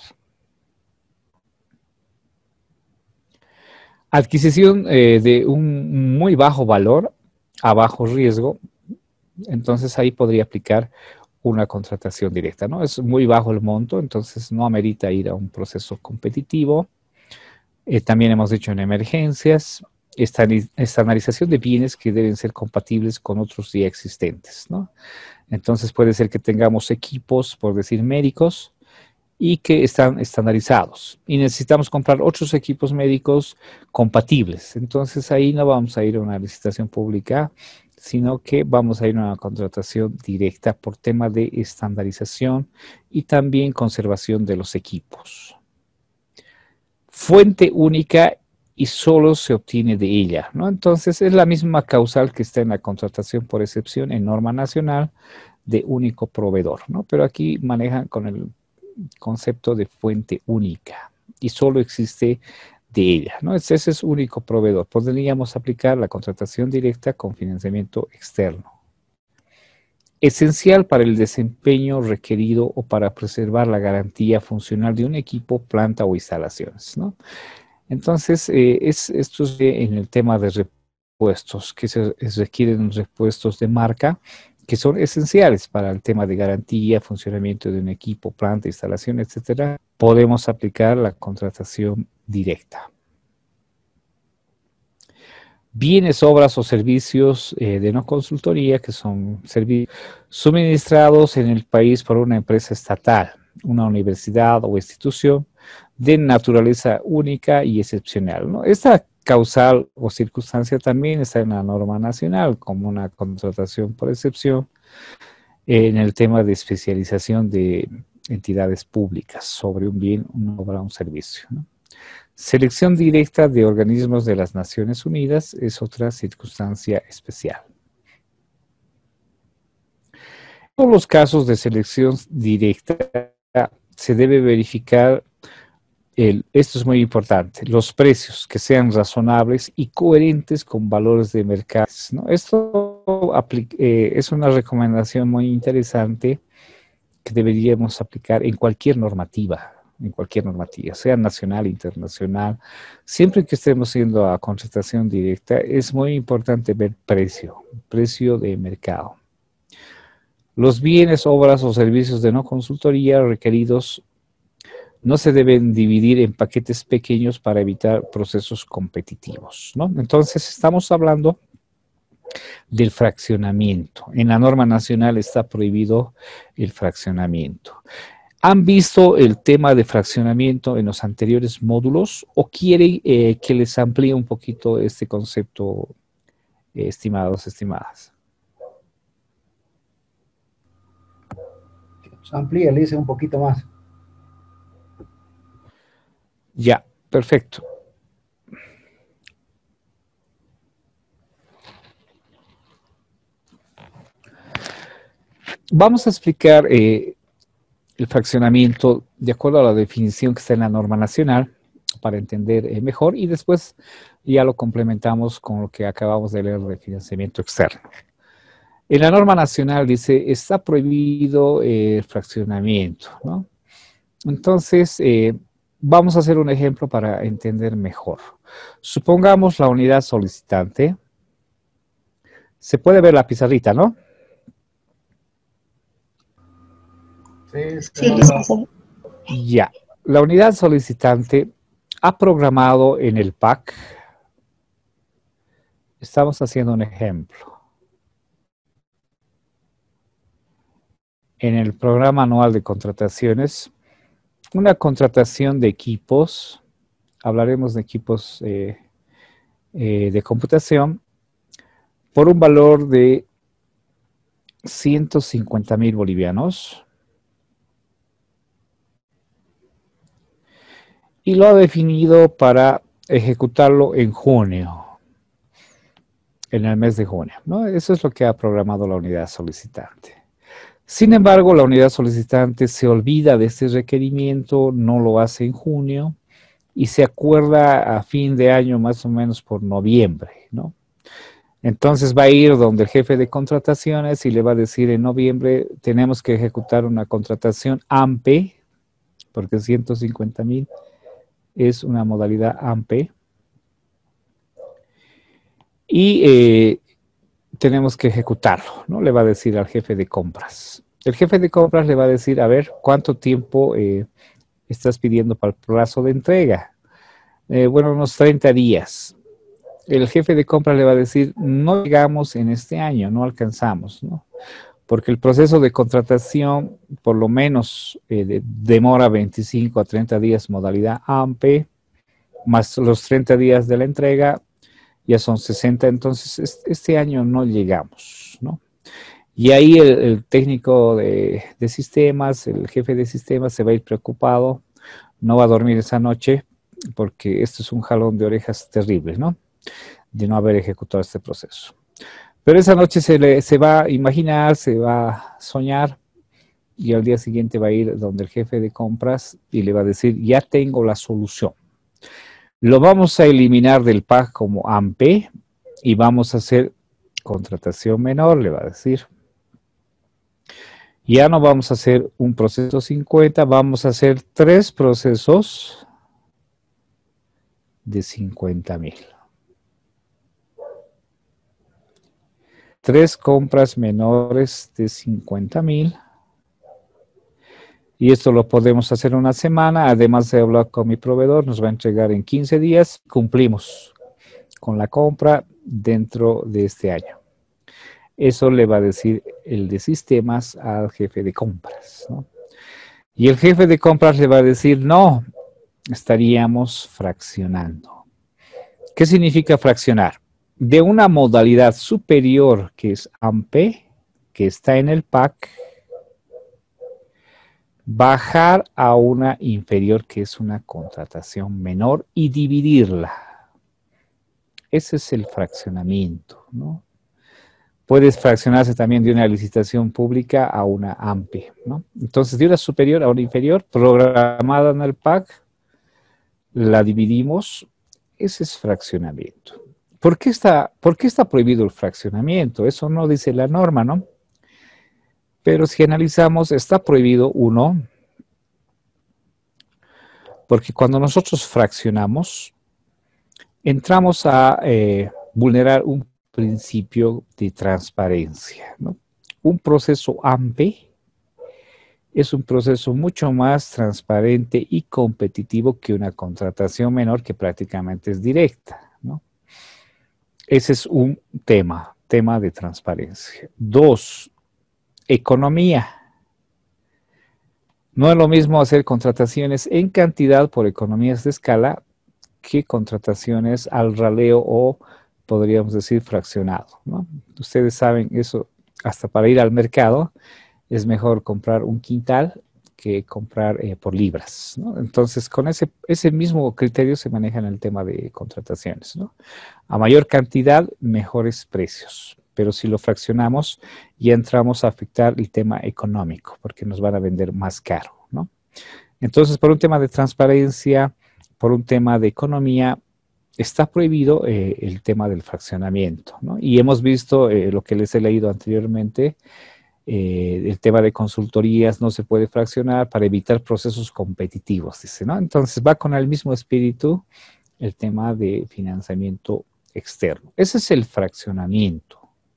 Adquisición eh, de un muy bajo valor a bajo riesgo, entonces ahí podría aplicar una contratación directa, ¿no? Es muy bajo el monto, entonces no amerita ir a un proceso competitivo. Eh, también hemos dicho en emergencias, estandarización de bienes que deben ser compatibles con otros ya existentes, ¿no? Entonces puede ser que tengamos equipos, por decir médicos, y que están estandarizados, y necesitamos comprar otros equipos médicos compatibles. Entonces ahí no vamos a ir a una licitación pública, sino que vamos a ir a una contratación directa por tema de estandarización y también conservación de los equipos. Fuente única y solo se obtiene de ella, ¿no? Entonces es la misma causal que está en la contratación por excepción en norma nacional de único proveedor, ¿no? Pero aquí manejan con el concepto de fuente única y solo existe de ella, ¿no? Ese es único proveedor. Podríamos aplicar la contratación directa con financiamiento externo. esencial para el desempeño requerido o para preservar la garantía funcional de un equipo, planta o instalaciones, ¿no? Entonces, eh, es, esto es en el tema de repuestos, que se requieren repuestos de marca, que son esenciales para el tema de garantía, funcionamiento de un equipo, planta, instalación, etcétera. Podemos aplicar la contratación directa. Bienes, obras o servicios eh, de no consultoría, que son servicios suministrados en el país por una empresa estatal, una universidad o institución de naturaleza única y excepcional, ¿no? Esta causal o circunstancia también está en la norma nacional como una contratación por excepción eh, en el tema de especialización de entidades públicas sobre un bien, una obra o un servicio, ¿no? Selección directa de organismos de las Naciones Unidas es otra circunstancia especial. En todos los casos de selección directa se debe verificar, el, esto es muy importante, los precios que sean razonables y coherentes con valores de mercado, ¿no? Esto eh, es una recomendación muy interesante que deberíamos aplicar en cualquier normativa. en cualquier normativa, sea nacional, internacional, siempre que estemos yendo a contratación directa, es muy importante ver precio, precio de mercado. Los bienes, obras o servicios de no consultoría requeridos no se deben dividir en paquetes pequeños para evitar procesos competitivos, ¿no? Entonces, estamos hablando del fraccionamiento. En la norma nacional está prohibido el fraccionamiento. ¿Han visto el tema de fraccionamiento en los anteriores módulos o quieren eh, que les amplíe un poquito este concepto, eh, estimados, estimadas? Amplíale, dice un poquito más. Ya, perfecto. Vamos a explicar eh, el fraccionamiento de acuerdo a la definición que está en la norma nacional para entender eh, mejor y después ya lo complementamos con lo que acabamos de leer de financiamiento externo. En la norma nacional dice, está prohibido eh, el fraccionamiento, ¿no? Entonces, eh, vamos a hacer un ejemplo para entender mejor. Supongamos la unidad solicitante. Se puede ver la pizarrita, ¿no? Sí, Sí, Ya, la unidad solicitante ha programado en el P A C, estamos haciendo un ejemplo, en el programa anual de contrataciones, una contratación de equipos, hablaremos de equipos eh, eh, de computación, por un valor de ciento cincuenta mil bolivianos. Y lo ha definido para ejecutarlo en junio, en el mes de junio, ¿no? Eso es lo que ha programado la unidad solicitante. Sin embargo, la unidad solicitante se olvida de este requerimiento, no lo hace en junio y se acuerda a fin de año más o menos por noviembre, ¿no? Entonces va a ir donde el jefe de contrataciones y le va a decir en noviembre tenemos que ejecutar una contratación A M P, porque ciento cincuenta mil es una modalidad A M P. Y eh, tenemos que ejecutarlo, ¿no? Le va a decir al jefe de compras. El jefe de compras le va a decir, a ver, ¿cuánto tiempo eh, estás pidiendo para el plazo de entrega? Eh, bueno, unos treinta días. El jefe de compras le va a decir, no llegamos en este año, no alcanzamos, ¿no? Porque el proceso de contratación, por lo menos, eh, de, demora veinticinco a treinta días modalidad A M P, más los treinta días de la entrega, ya son sesenta, entonces este año no llegamos, ¿no? Y ahí el, el técnico de, de sistemas, el jefe de sistemas se va a ir preocupado, no va a dormir esa noche, porque esto es un jalón de orejas terrible, ¿no? De no haber ejecutado este proceso. Pero esa noche se, le, se va a imaginar, se va a soñar, y al día siguiente va a ir donde el jefe de compras y le va a decir, ya tengo la solución. Lo vamos a eliminar del P A C como A M P y vamos a hacer contratación menor, le va a decir. Ya no vamos a hacer un proceso cincuenta, vamos a hacer tres procesos de cincuenta mil. Tres compras menores de cincuenta mil. Y esto lo podemos hacer una semana, además de hablar con mi proveedor, nos va a entregar en quince días, cumplimos con la compra dentro de este año. Eso le va a decir el de sistemas al jefe de compras, ¿no? Y el jefe de compras le va a decir, no, estaríamos fraccionando. ¿Qué significa fraccionar? De una modalidad superior que es A M P, que está en el P A C, bajar a una inferior que es una contratación menor y dividirla. Ese es el fraccionamiento, ¿no? Puede fraccionarse también de una licitación pública a una A M P, ¿no? Entonces, de una superior a una inferior, programada en el P A C, la dividimos. Ese es fraccionamiento. ¿Por qué está, por qué está prohibido el fraccionamiento? Eso no dice la norma, ¿no? Pero si analizamos, está prohibido, uno, porque cuando nosotros fraccionamos, entramos a eh, vulnerar un principio de transparencia, ¿no? Un proceso A M P es un proceso mucho más transparente y competitivo que una contratación menor que prácticamente es directa, ¿no? Ese es un tema, tema de transparencia. Dos, economía. No es lo mismo hacer contrataciones en cantidad por economías de escala que contrataciones al raleo o podríamos decir fraccionado, ¿no? Ustedes saben eso, hasta para ir al mercado es mejor comprar un quintal que comprar eh, por libras, ¿no? Entonces, con ese, ese mismo criterio se maneja en el tema de contrataciones, ¿no? A mayor cantidad, mejores precios. Pero si lo fraccionamos, ya entramos a afectar el tema económico, porque nos van a vender más caro, ¿no? Entonces, por un tema de transparencia, por un tema de economía, está prohibido eh, el tema del fraccionamiento, ¿no? Y hemos visto eh, lo que les he leído anteriormente, eh, el tema de consultorías no se puede fraccionar para evitar procesos competitivos, dice, ¿no? Entonces, va con el mismo espíritu el tema de financiamiento externo. Ese es el fraccionamiento.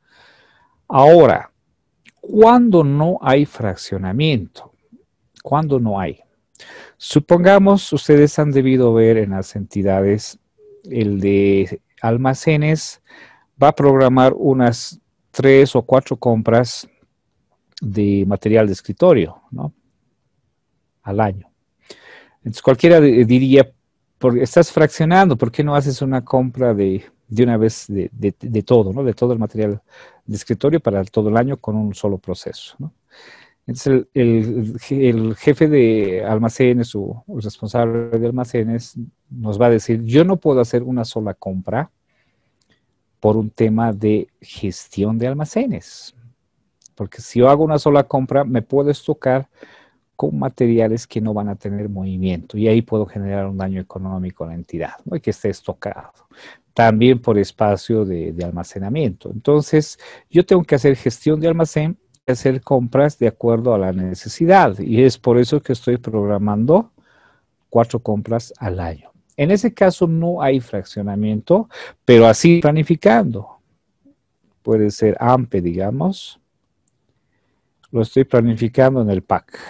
Ahora, ¿cuándo no hay fraccionamiento? ¿Cuándo no hay? Supongamos, ustedes han debido ver en las entidades, el de almacenes va a programar unas tres o cuatro compras de material de escritorio, ¿no? Al año. Entonces cualquiera diría, estás fraccionando, ¿por qué no haces una compra de, de una vez de, de, de todo, ¿no? De todo el material de escritorio para todo el año con un solo proceso, ¿no? Entonces el, el, el jefe de almacenes o el responsable de almacenes nos va a decir, yo no puedo hacer una sola compra por un tema de gestión de almacenes. Porque si yo hago una sola compra, me puedo estocar con materiales que no van a tener movimiento y ahí puedo generar un daño económico a la entidad, ¿no? Y que esté estocado. También por espacio de, de almacenamiento. Entonces, yo tengo que hacer gestión de almacén, hacer compras de acuerdo a la necesidad y es por eso que estoy programando cuatro compras al año. En ese caso no hay fraccionamiento, pero así planificando. Puede ser A M P, digamos. Lo estoy planificando en el P A C.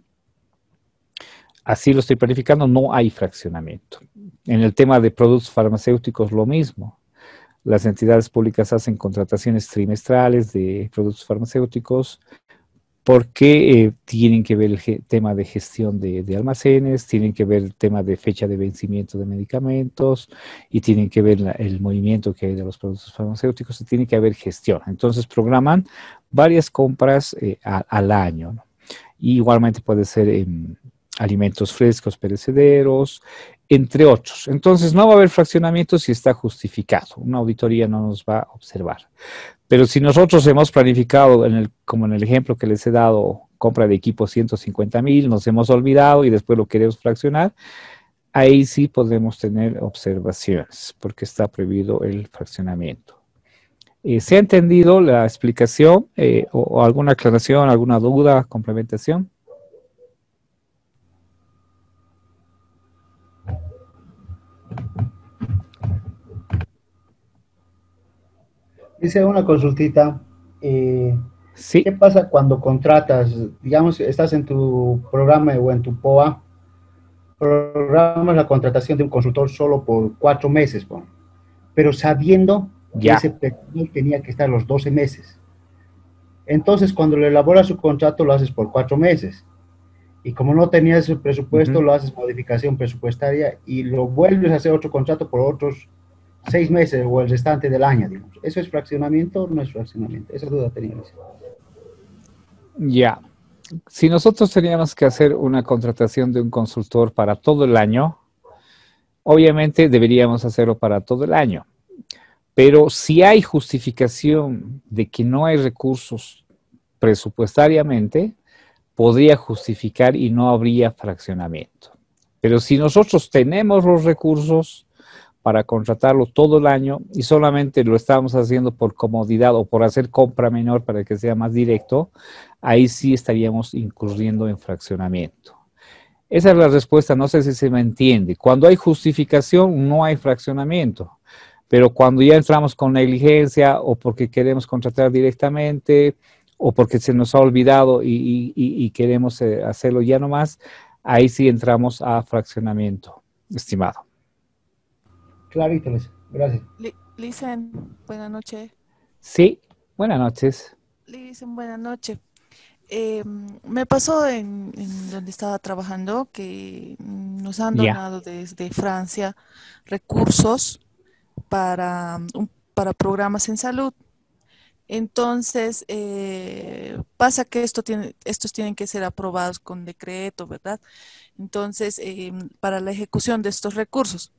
Así lo estoy planificando, no hay fraccionamiento. En el tema de productos farmacéuticos, lo mismo. Las entidades públicas hacen contrataciones trimestrales de productos farmacéuticos porque eh, tienen que ver el tema de gestión de, de almacenes, tienen que ver el tema de fecha de vencimiento de medicamentos y tienen que ver la, el movimiento que hay de los productos farmacéuticos y tiene que haber gestión. Entonces programan varias compras eh, a, al año, ¿no? Y igualmente puede ser en alimentos frescos, perecederos, entre otros. Entonces no va a haber fraccionamiento si está justificado. Una auditoría no nos va a observar. Pero si nosotros hemos planificado, en el, como en el ejemplo que les he dado, compra de equipo ciento cincuenta mil, nos hemos olvidado y después lo queremos fraccionar, ahí sí podemos tener observaciones porque está prohibido el fraccionamiento. Eh, ¿Se ha entendido la explicación eh, o, o alguna aclaración, alguna duda, complementación? Hice una consultita. eh, Sí, ¿Qué pasa cuando contratas, digamos, estás en tu programa o en tu P O A, programas la contratación de un consultor solo por cuatro meses, pon, pero sabiendo que ya. ese perfil tenía que estar los doce meses? Entonces, cuando le elaboras su contrato, lo haces por cuatro meses. Y como no tenías el presupuesto, Ujú. lo haces modificación presupuestaria y lo vuelves a hacer otro contrato por otros seis meses o el restante del año, digamos. ¿Eso es fraccionamiento o no es fraccionamiento? Esa duda tenía. Ya. Si nosotros teníamos que hacer una contratación de un consultor para todo el año, obviamente deberíamos hacerlo para todo el año. Pero si hay justificación de que no hay recursos presupuestariamente, podría justificar y no habría fraccionamiento. Pero si nosotros tenemos los recursos para contratarlo todo el año y solamente lo estamos haciendo por comodidad o por hacer compra menor para que sea más directo, ahí sí estaríamos incurriendo en fraccionamiento. Esa es la respuesta, no sé si se me entiende. Cuando hay justificación, no hay fraccionamiento. Pero cuando ya entramos con negligencia o porque queremos contratar directamente o porque se nos ha olvidado y, y, y queremos eh, hacerlo ya nomás, ahí sí entramos a fraccionamiento, estimado. Clarito, Luis. Gracias. Lisen, buenas noches. Sí, buenas noches. Lisen, buenas noches. Eh, me pasó en, en donde estaba trabajando que nos han Ya. donado desde Francia recursos para, un- para programas en salud. Entonces, eh, pasa que esto tiene, estos tienen que ser aprobados con decreto, ¿verdad? Entonces, eh, para la ejecución de estos recursos.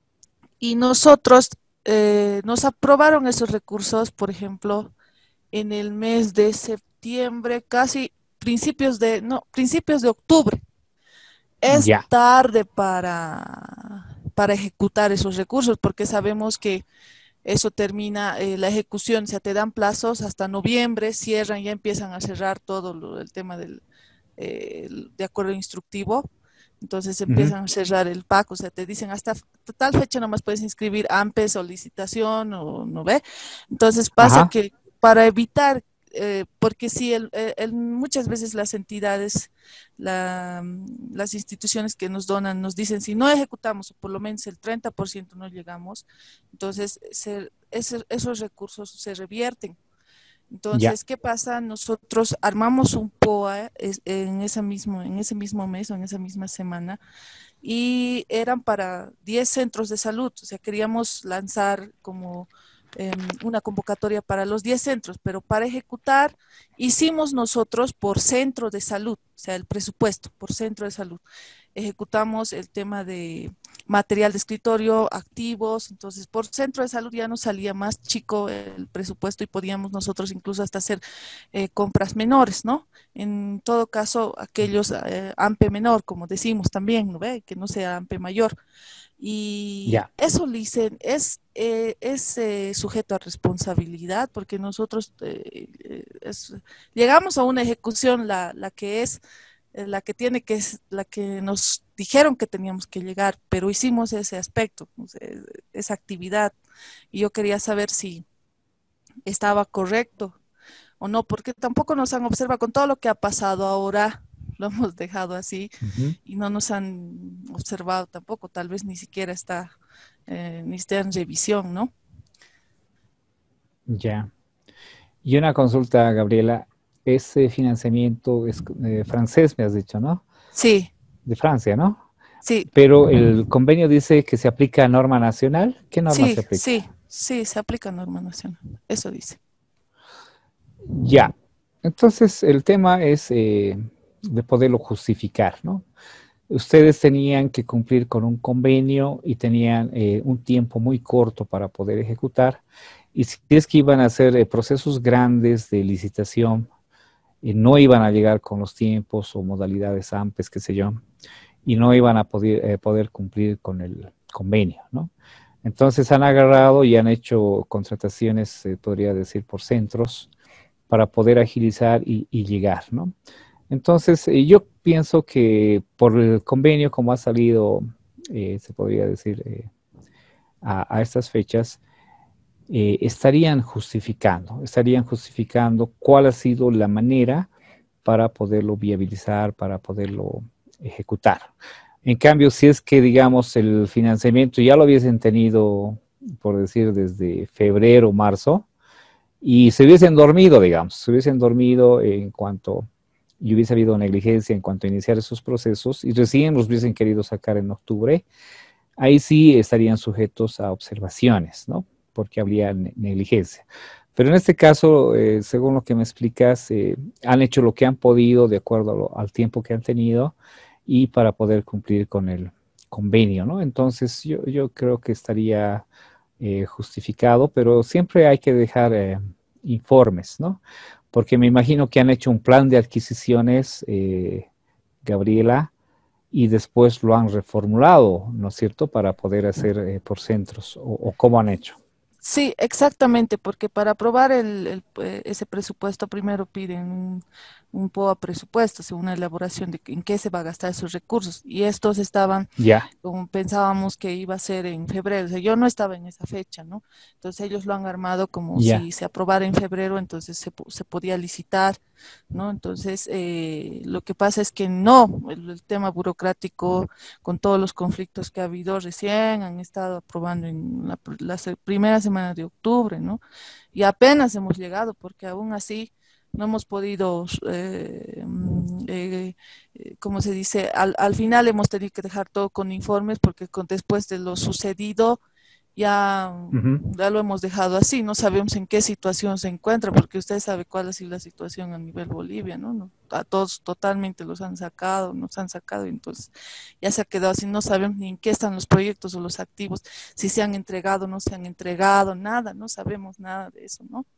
Y nosotros eh, nos aprobaron esos recursos, por ejemplo, en el mes de septiembre, casi principios de, no, principios de octubre. Es Ya. tarde para, para ejecutar esos recursos porque sabemos que eso termina, eh, la ejecución, o sea, te dan plazos hasta noviembre, cierran, ya empiezan a cerrar todo lo, el tema del eh, de acuerdo instructivo. Entonces Ujú. empiezan a cerrar el P A C, o sea, te dicen hasta tal fecha nomás puedes inscribir AMPE, solicitación o no ve. Entonces pasa Ajá. que para evitar, eh, porque si el, el- el- muchas veces las entidades, la, las instituciones que nos donan nos dicen si no ejecutamos o por lo menos el treinta por ciento no llegamos, entonces se- ese- esos recursos se revierten. Ya. Entonces, ¿qué pasa? Nosotros armamos un P O A es- en, esa mismo, en ese mismo mes o en esa misma semana y eran para diez centros de salud. O sea, queríamos lanzar como em, una convocatoria para los diez centros, pero para ejecutar hicimos nosotros por centro de salud, o sea, el presupuesto por centro de salud. Ejecutamos el tema de material de escritorio, activos, entonces por centro de salud ya nos salía más chico el presupuesto y podíamos nosotros incluso hasta hacer eh, compras menores, ¿no? En todo caso, aquellos eh, AMPE menor, como decimos también, ¿no ve? Que no sea AMPE mayor. Y Ya. eso, Licen, es, eh, es eh, sujeto a responsabilidad porque nosotros eh, eh, es- llegamos a una ejecución, la, la que es eh, la que tiene que es la que nos dijeron que teníamos que llegar, pero hicimos ese aspecto, o sea, esa actividad. Y yo quería saber si estaba correcto o no, porque tampoco nos han observado con todo lo que ha pasado ahora, lo hemos dejado así Ujú. y no nos han observado tampoco, tal vez ni siquiera está, eh, ni está en revisión, ¿no? Ya. Y una consulta, Gabriela. Ese financiamiento es eh, francés, me has dicho, ¿no? Sí, De Francia, ¿no? sí, Pero el convenio dice que se aplica a norma nacional. ¿Qué norma sí, se aplica? sí, sí, se aplica norma nacional, eso dice. Ya. Entonces, el tema es eh, de poderlo justificar, ¿no? Ustedes tenían que cumplir con un convenio y tenían eh, un tiempo muy corto para poder ejecutar. Y si es que iban a hacer eh, procesos grandes de licitación, y no iban a llegar con los tiempos o modalidades AMPES, qué sé yo, y no iban a poder, eh, poder cumplir con el convenio, ¿no? Entonces han agarrado y han hecho contrataciones, se podría decir, por centros para poder agilizar y, y llegar, ¿no? Entonces, eh, yo pienso que por el convenio, como ha salido, eh, se podría decir, eh, a, a estas fechas, eh, estarían justificando, estarían justificando cuál ha sido la manera para poderlo viabilizar, para poderlo ejecutar. En cambio, si es que, digamos, el financiamiento ya lo hubiesen tenido, por decir, desde febrero, marzo, y se hubiesen dormido, digamos, se hubiesen dormido en cuanto y hubiese habido negligencia en cuanto a iniciar esos procesos y recién los hubiesen querido sacar en octubre, ahí sí estarían sujetos a observaciones, ¿no? Porque habría negligencia. Pero en este caso, eh, según lo que me explicas, eh, han hecho lo que han podido de acuerdo a lo, al tiempo que han tenido y para poder cumplir con el convenio, ¿no? Entonces, yo, yo creo que estaría eh, justificado, pero siempre hay que dejar eh, informes, ¿no? Porque me imagino que han hecho un plan de adquisiciones, eh, Gabriela, y después lo han reformulado, ¿no es cierto?, para poder hacer eh, por centros, o, o cómo han hecho. Sí, exactamente, porque para aprobar el, el, eh, ese presupuesto primero piden un, un P O A presupuesto, o sea, una elaboración de en qué se va a gastar esos recursos. Y estos estaban, Ya. como pensábamos que iba a ser en febrero, o sea, yo no estaba en esa fecha, ¿no? Entonces ellos lo han armado como Ya. si se aprobara en febrero, entonces se, se podía licitar, ¿no? Entonces, eh, lo que pasa es que no, el, el tema burocrático, con todos los conflictos que ha habido, recién han estado aprobando en la, la primera semana de octubre, ¿no? Y apenas hemos llegado, porque aún así no hemos podido, eh, eh, eh, como se dice, al, al final hemos tenido que dejar todo con informes, porque con, después de lo sucedido, ya, Uh-huh. ya lo hemos dejado así, no sabemos en qué situación se encuentra, porque usted sabe cuál ha sido la situación a nivel Bolivia, ¿no? ¿no? A todos totalmente los han sacado, nos han sacado, entonces ya se ha quedado así, no sabemos ni en qué están los proyectos o los activos, si se han entregado, no se han entregado, nada, no sabemos nada de eso, ¿no?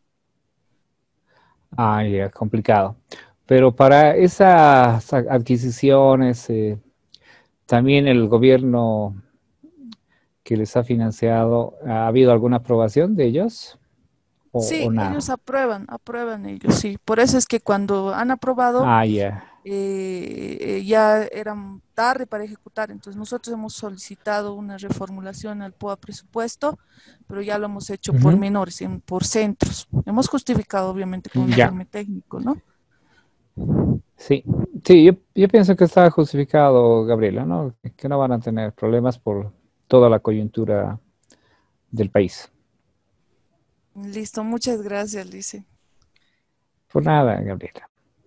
Ah, ya, complicado. Pero para esas adquisiciones, eh, también el gobierno que les ha financiado, ¿ha habido alguna aprobación de ellos o, Sí, o nada? ellos aprueban, aprueban ellos, sí. Por eso es que cuando han aprobado, Ah, ya. eh, eh, ya eran tarde para ejecutar. Entonces nosotros hemos solicitado una reformulación al P O A presupuesto, pero ya lo hemos hecho por Ujú. menores, en- por centros. Hemos justificado obviamente con un Ya. informe técnico, ¿no? Sí, sí, yo, yo pienso que está justificado, Gabriela, ¿no? Que- Que no van a tener problemas por toda la coyuntura del país. Listo, muchas gracias, Lice. Por nada, Gabriela.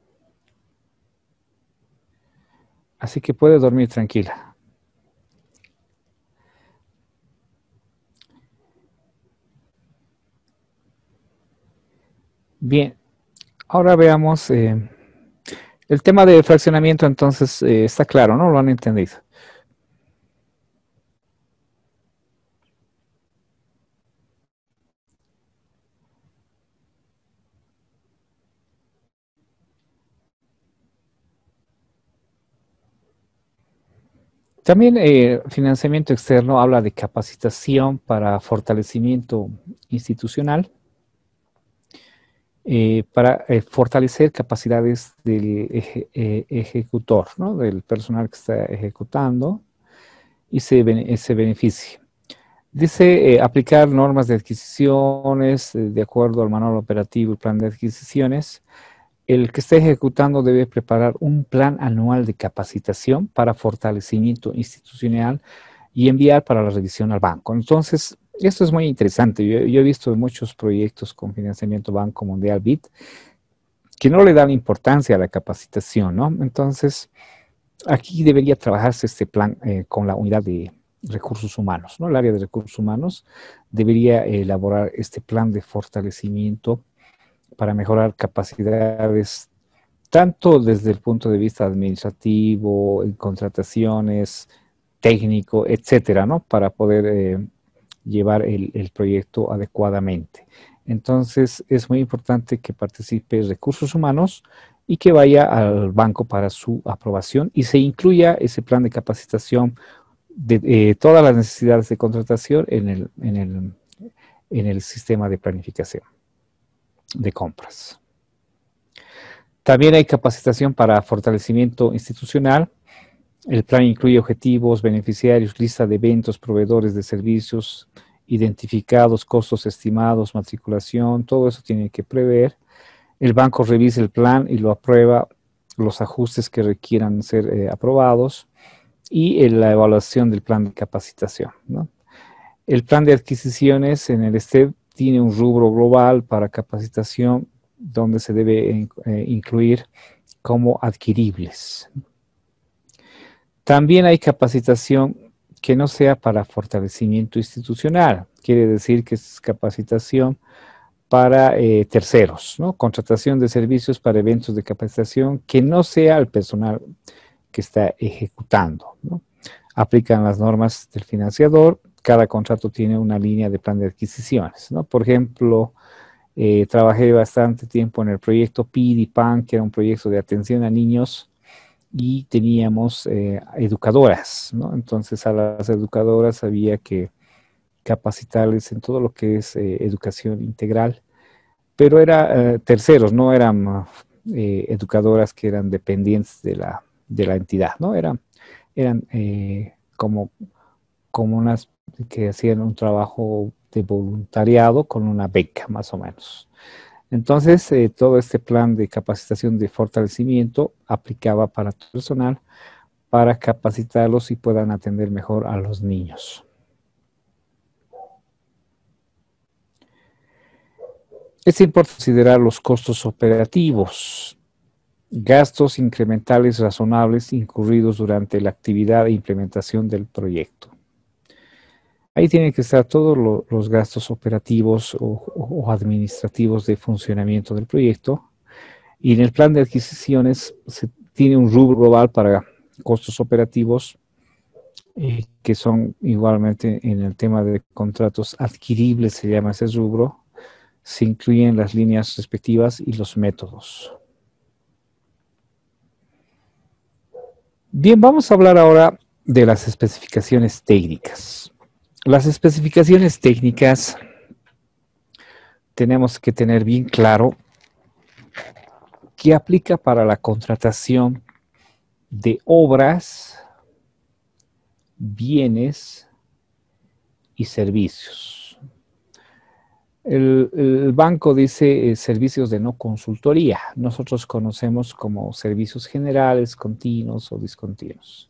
Así que puede dormir tranquila. Bien, ahora veamos eh, el tema de fraccionamiento, entonces eh, está claro, ¿no? Lo han entendido. También eh, financiamiento externo habla de capacitación para fortalecimiento institucional, eh, para eh, fortalecer capacidades del eje- eh, ejecutor, ¿no? Del personal que está ejecutando y se, bene- se beneficie. Dice eh, aplicar normas de adquisiciones eh, de acuerdo al manual operativo y plan de adquisiciones. El que esté ejecutando debe preparar un plan anual de capacitación para fortalecimiento institucional y enviar para la revisión al banco. Entonces, esto es muy interesante. Yo, yo he visto muchos proyectos con financiamiento Banco Mundial B I D que no le dan importancia a la capacitación, ¿no? Entonces, aquí debería trabajarse este plan eh, con la unidad de recursos humanos, ¿no? El área de recursos humanos debería elaborar este plan de fortalecimiento para mejorar capacidades, tanto desde el punto de vista administrativo, en contrataciones, técnico, etcétera, ¿no? Para poder eh, llevar el, el proyecto adecuadamente. Entonces, es muy importante que participe recursos humanos y que vaya al banco para su aprobación y se incluya ese plan de capacitación de eh, todas las necesidades de contratación en el, en el, en el sistema de planificación de compras. También hay capacitación para fortalecimiento institucional. El plan incluye objetivos, beneficiarios, lista de eventos, proveedores de servicios identificados, costos estimados, matriculación, todo eso tiene que prever. El banco revisa el plan y lo aprueba, los ajustes que requieran ser eh, aprobados y eh, la evaluación del plan de capacitación, ¿no? El plan de adquisiciones en el S T E P tiene un rubro global para capacitación donde se debe eh, incluir como adquiribles. También hay capacitación que no sea para fortalecimiento institucional, quiere decir que es capacitación para eh, terceros, ¿no? Contratación de servicios para eventos de capacitación que no sea el personal que está ejecutando, ¿no? Aplican las normas del financiador, cada contrato tiene una línea de plan de adquisiciones, ¿no? Por ejemplo, eh, trabajé bastante tiempo en el proyecto P I D y P A N, que era un proyecto de atención a niños, y teníamos eh, educadoras, ¿no? Entonces a las educadoras había que capacitarles en todo lo que es eh, educación integral, pero era eh, terceros, no eran eh, educadoras que eran dependientes de la, de la entidad, ¿no? Eran, eran eh, como, como unas que hacían un trabajo de voluntariado con una beca, más o menos. Entonces, eh, todo este plan de capacitación de fortalecimiento aplicaba para tu personal para capacitarlos y puedan atender mejor a los niños. Es importante considerar los costos operativos, gastos incrementales razonables incurridos durante la actividad e implementación del proyecto. Ahí tienen que estar todos lo, los gastos operativos o, o administrativos de funcionamiento del proyecto. Y en el plan de adquisiciones se tiene un rubro global para costos operativos, eh, que son igualmente en el tema de contratos adquiribles, se llama ese rubro. Se incluyen las líneas respectivas y los métodos. Bien, vamos a hablar ahora de las especificaciones técnicas. Las especificaciones técnicas tenemos que tener bien claro que aplica para la contratación de obras, bienes y servicios. El, el banco dice eh, servicios de no consultoría. Nosotros conocemos como servicios generales, continuos o discontinuos.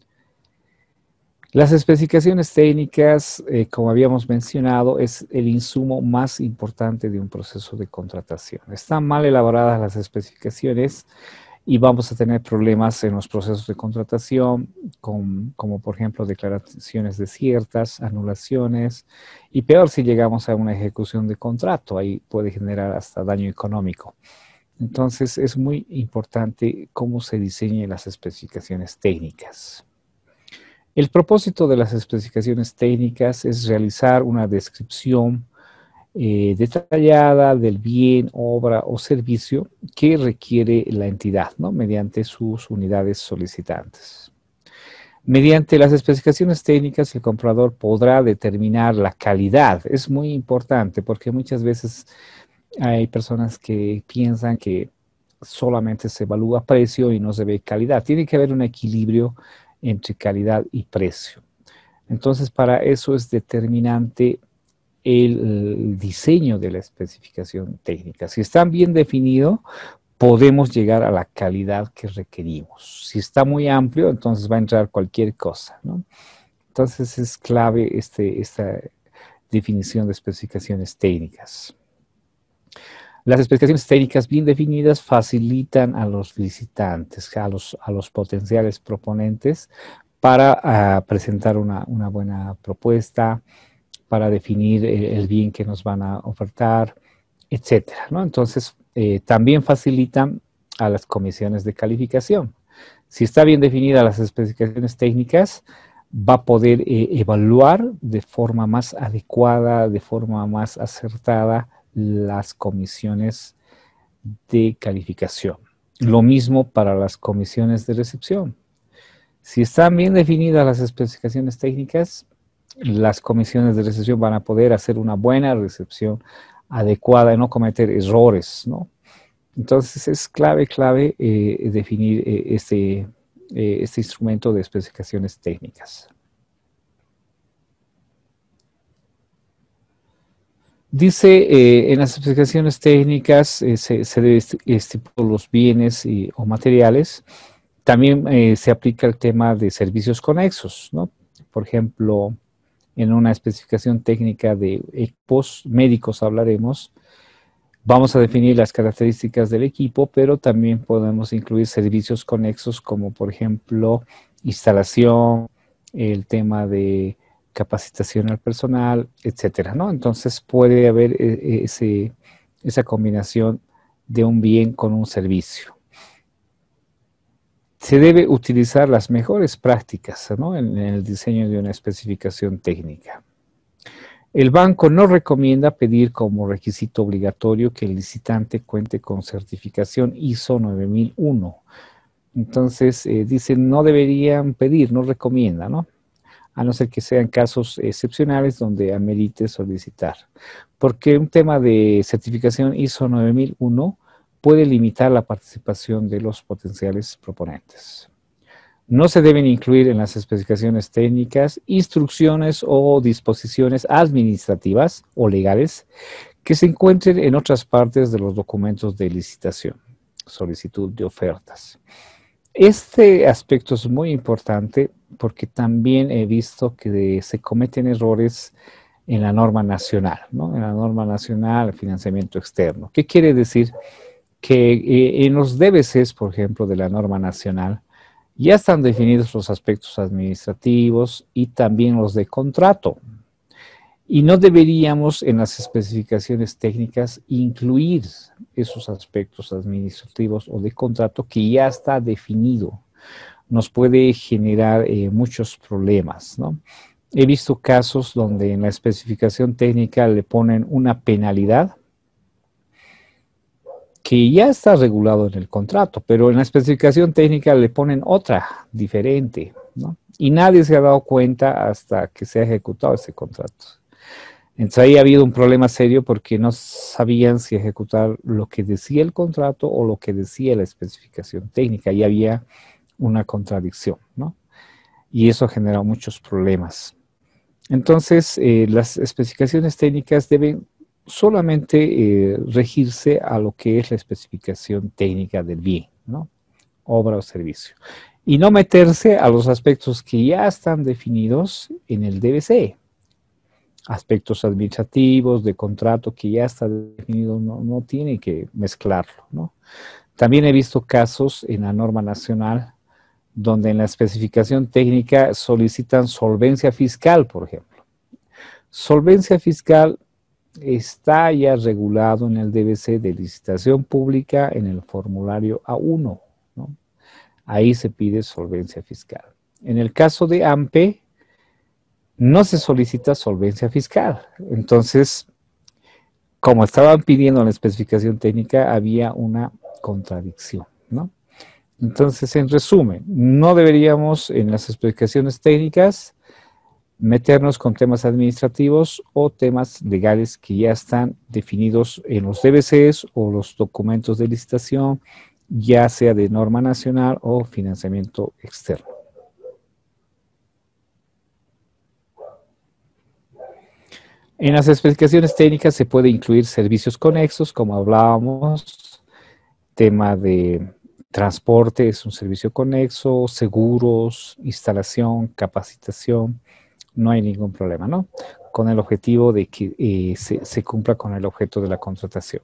Las especificaciones técnicas, eh, como habíamos mencionado, es el insumo más importante de un proceso de contratación. Están mal elaboradas las especificaciones y vamos a tener problemas en los procesos de contratación, con, como por ejemplo declaraciones desiertas, anulaciones, y peor si llegamos a una ejecución de contrato, ahí puede generar hasta daño económico. Entonces es muy importante cómo se diseñen las especificaciones técnicas. El propósito de las especificaciones técnicas es realizar una descripción eh, detallada del bien, obra o servicio que requiere la entidad, ¿no? Mediante sus unidades solicitantes. Mediante las especificaciones técnicas, el comprador podrá determinar la calidad. Es muy importante porque muchas veces hay personas que piensan que solamente se evalúa precio y no se ve calidad. Tiene que haber un equilibrio entre calidad y precio. Entonces, para eso es determinante el, el diseño de la especificación técnica. Si está bien definido, podemos llegar a la calidad que requerimos. Si está muy amplio, entonces va a entrar cualquier cosa, ¿no? Entonces, es clave este, esta definición de especificaciones técnicas. Las especificaciones técnicas bien definidas facilitan a los licitantes, a los, a los potenciales proponentes para uh, presentar una, una buena propuesta, para definir el, el bien que nos van a ofertar, etcétera, ¿no? Entonces, eh, también facilitan a las comisiones de calificación. Si está bien definidas las especificaciones técnicas, va a poder eh, evaluar de forma más adecuada, de forma más acertada, las comisiones de calificación. Lo mismo para las comisiones de recepción. Si están bien definidas las especificaciones técnicas, las comisiones de recepción van a poder hacer una buena recepción adecuada y no cometer errores, ¿no? Entonces es clave, clave eh, definir eh, este, eh, este instrumento de especificaciones técnicas. Dice, eh, en las especificaciones técnicas eh, se, se debe estipular los bienes y, o materiales. También eh, se aplica el tema de servicios conexos, ¿no? Por ejemplo, en una especificación técnica de equipos médicos hablaremos, vamos a definir las características del equipo, pero también podemos incluir servicios conexos como, por ejemplo, instalación, el tema de capacitación al personal, etcétera, ¿no? Entonces puede haber ese, esa combinación de un bien con un servicio. Se debe utilizar las mejores prácticas, ¿no? en, en el diseño de una especificación técnica. El banco no recomienda pedir como requisito obligatorio que el licitante cuente con certificación I S O nueve mil uno. Entonces, eh, dice, no deberían pedir, no recomienda, ¿no? A no ser que sean casos excepcionales donde amerite solicitar. Porque un tema de certificación I S O nueve mil uno puede limitar la participación de los potenciales proponentes. No se deben incluir en las especificaciones técnicas instrucciones o disposiciones administrativas o legales que se encuentren en otras partes de los documentos de licitación, solicitud de ofertas. Este aspecto es muy importante porque también he visto que se cometen errores en la norma nacional, ¿no? En la norma nacional de financiamiento externo. ¿Qué quiere decir? Que eh, en los D B Cs, por ejemplo, de la norma nacional, ya están definidos los aspectos administrativos y también los de contrato. Y no deberíamos en las especificaciones técnicas incluir esos aspectos administrativos o de contrato que ya está definido. Nos puede generar eh, muchos problemas, ¿no? He visto casos donde en la especificación técnica le ponen una penalidad que ya está regulado en el contrato, pero en la especificación técnica le ponen otra diferente, ¿no? Y nadie se ha dado cuenta hasta que se ha ejecutado ese contrato. Entonces ahí ha habido un problema serio porque no sabían si ejecutar lo que decía el contrato o lo que decía la especificación técnica, y había una contradicción, ¿no? Y eso ha generado muchos problemas. Entonces, eh, las especificaciones técnicas deben solamente eh, regirse a lo que es la especificación técnica del bien, ¿no? Obra o servicio. Y no meterse a los aspectos que ya están definidos en el D B C. Aspectos administrativos, de contrato que ya está definido, no, no tiene que mezclarlo, ¿no? También he visto casos en la norma nacional donde en la especificación técnica solicitan solvencia fiscal, por ejemplo. Solvencia fiscal está ya regulado en el D B C de licitación pública en el formulario A uno, ¿no? Ahí se pide solvencia fiscal. En el caso de A M P E, no se solicita solvencia fiscal. Entonces, como estaban pidiendo en la especificación técnica, había una contradicción, ¿no? Entonces, en resumen, no deberíamos en las especificaciones técnicas meternos con temas administrativos o temas legales que ya están definidos en los D B Cs o los documentos de licitación, ya sea de norma nacional o financiamiento externo. En las especificaciones técnicas se puede incluir servicios conexos, como hablábamos, tema de transporte es un servicio conexo, seguros, instalación, capacitación, no hay ningún problema, ¿no? Con el objetivo de que eh, se, se cumpla con el objeto de la contratación.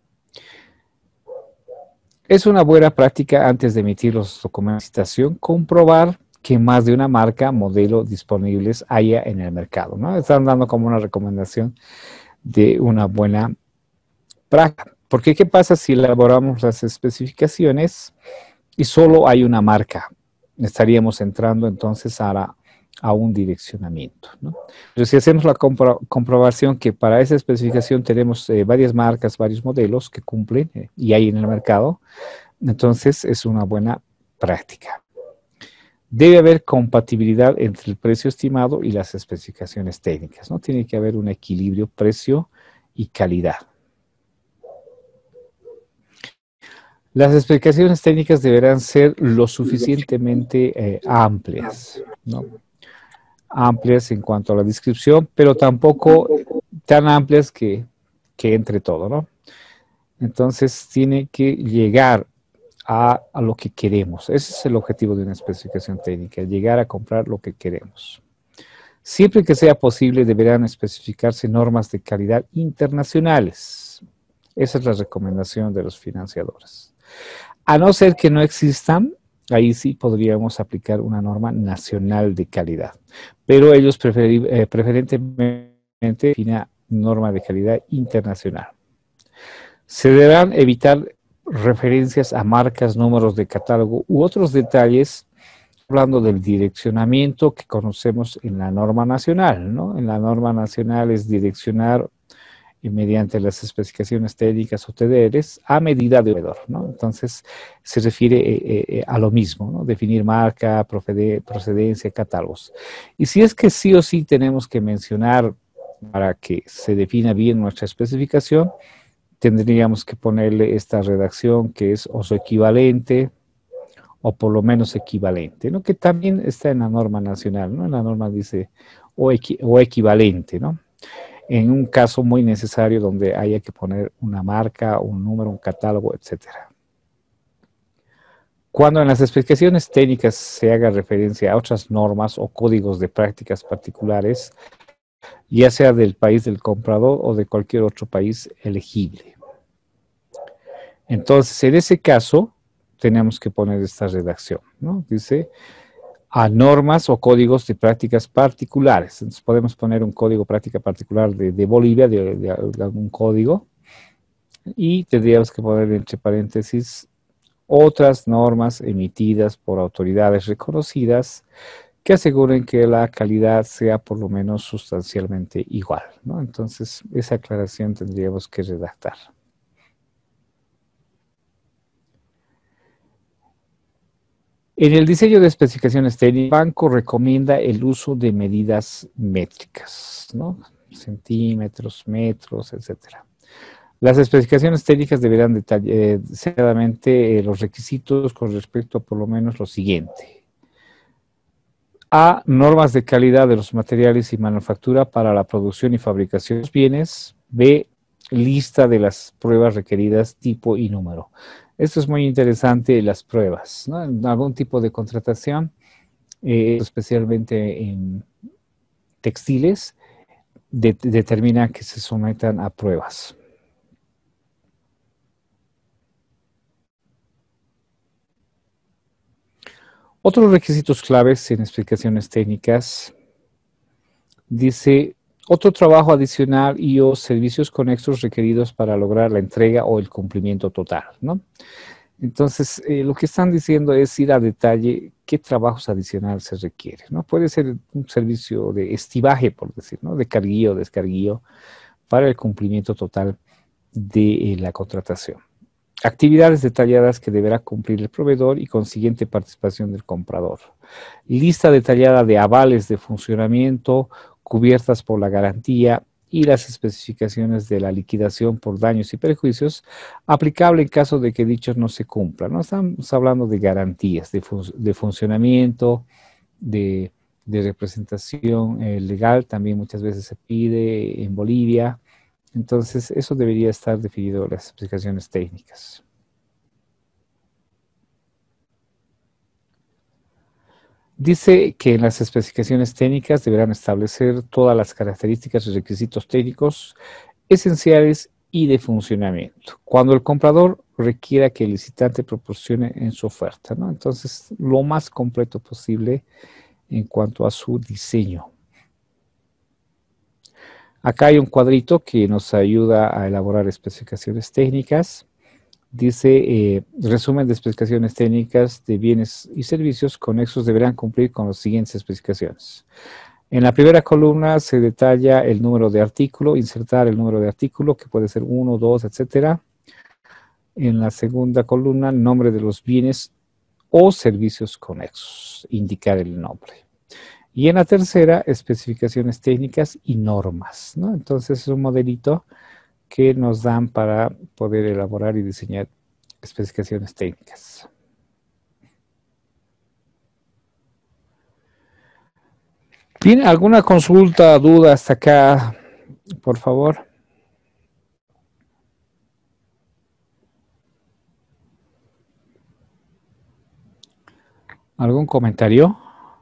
Es una buena práctica antes de emitir los documentos de licitación comprobar que más de una marca, modelo disponibles haya en el mercado, ¿no? Están dando como una recomendación de una buena práctica. Porque ¿qué pasa si elaboramos las especificaciones y solo hay una marca? Estaríamos entrando entonces a, la, a un direccionamiento, ¿no? Pero si hacemos la compro, comprobación que para esa especificación tenemos eh, varias marcas, varios modelos que cumplen eh, y hay en el mercado, entonces es una buena práctica. Debe haber compatibilidad entre el precio estimado y las especificaciones técnicas, ¿no? Tiene que haber un equilibrio precio y calidad. Las especificaciones técnicas deberán ser lo suficientemente eh, amplias, ¿no? Amplias en cuanto a la descripción, pero tampoco tan amplias que, que entre todo, ¿no? Entonces tiene que llegar a, a lo que queremos. Ese es el objetivo de una especificación técnica, llegar a comprar lo que queremos. Siempre que sea posible, deberán especificarse normas de calidad internacionales. Esa es la recomendación de los financiadores. A no ser que no existan, ahí sí podríamos aplicar una norma nacional de calidad. Pero ellos preferi- eh, preferentemente una norma de calidad internacional. Se deberán evitar referencias a marcas, números de catálogo u otros detalles, hablando del direccionamiento que conocemos en la norma nacional, ¿no? En la norma nacional es direccionar y mediante las especificaciones técnicas o T D Rs a medida de proveedor, ¿no? Entonces se refiere eh, eh, a lo mismo, ¿no? Definir marca, procedencia, catálogos. Y si es que sí o sí tenemos que mencionar para que se defina bien nuestra especificación, tendríamos que ponerle esta redacción que es o su equivalente o por lo menos equivalente, ¿no? Que también está en la norma nacional, ¿no? En la norma dice o, equi o equivalente, ¿no? En un caso muy necesario donde haya que poner una marca, un número, un catálogo, etcétera. Cuando en las especificaciones técnicas se haga referencia a otras normas o códigos de prácticas particulares, ya sea del país del comprador o de cualquier otro país elegible. Entonces, en ese caso, tenemos que poner esta redacción, ¿no? Dice, a normas o códigos de prácticas particulares. Entonces, podemos poner un código práctica particular de, de Bolivia, de, de, de algún código, y tendríamos que poner entre paréntesis otras normas emitidas por autoridades reconocidas que aseguren que la calidad sea por lo menos sustancialmente igual, ¿no? Entonces, esa aclaración tendríamos que redactar. En el diseño de especificaciones técnicas, el banco recomienda el uso de medidas métricas, ¿no? Centímetros, metros, etcétera. Las especificaciones técnicas deberán detalladamente eh, los requisitos con respecto a por lo menos lo siguiente. A. Normas de calidad de los materiales y manufactura para la producción y fabricación de los bienes. B. Lista de las pruebas requeridas, tipo y número. Esto es muy interesante, las pruebas, ¿no? En algún tipo de contratación, eh, especialmente en textiles, de, determina que se sometan a pruebas. Otros requisitos claves en explicaciones técnicas, dice, otro trabajo adicional y o servicios conexos requeridos para lograr la entrega o el cumplimiento total, ¿no? Entonces, eh, lo que están diciendo es ir a detalle qué trabajos adicionales se requieren, ¿no? Puede ser un servicio de estibaje, por decir, ¿no? De carguillo, descarguillo, para el cumplimiento total de eh, la contratación. Actividades detalladas que deberá cumplir el proveedor y consiguiente participación del comprador. Lista detallada de avales de funcionamiento cubiertas por la garantía y las especificaciones de la liquidación por daños y perjuicios aplicable en caso de que dichos no se cumplan, ¿no? Estamos hablando de garantías, de, fun de funcionamiento, de, de representación eh, legal, también muchas veces se pide en Bolivia. Entonces, eso debería estar definido en las especificaciones técnicas. Dice que en las especificaciones técnicas deberán establecer todas las características y requisitos técnicos esenciales y de funcionamiento, cuando el comprador requiera que el licitante proporcione en su oferta, ¿no? Entonces, lo más completo posible en cuanto a su diseño. Acá hay un cuadrito que nos ayuda a elaborar especificaciones técnicas. Dice, eh, resumen de especificaciones técnicas de bienes y servicios conexos deberán cumplir con las siguientes especificaciones. En la primera columna se detalla el número de artículo, insertar el número de artículo, que puede ser uno, dos, etcétera. En la segunda columna, el nombre de los bienes o servicios conexos, indicar el nombre. Y en la tercera, especificaciones técnicas y normas, ¿no? Entonces es un modelito que nos dan para poder elaborar y diseñar especificaciones técnicas. ¿Tiene alguna consulta, duda hasta acá, por favor? ¿Algún comentario?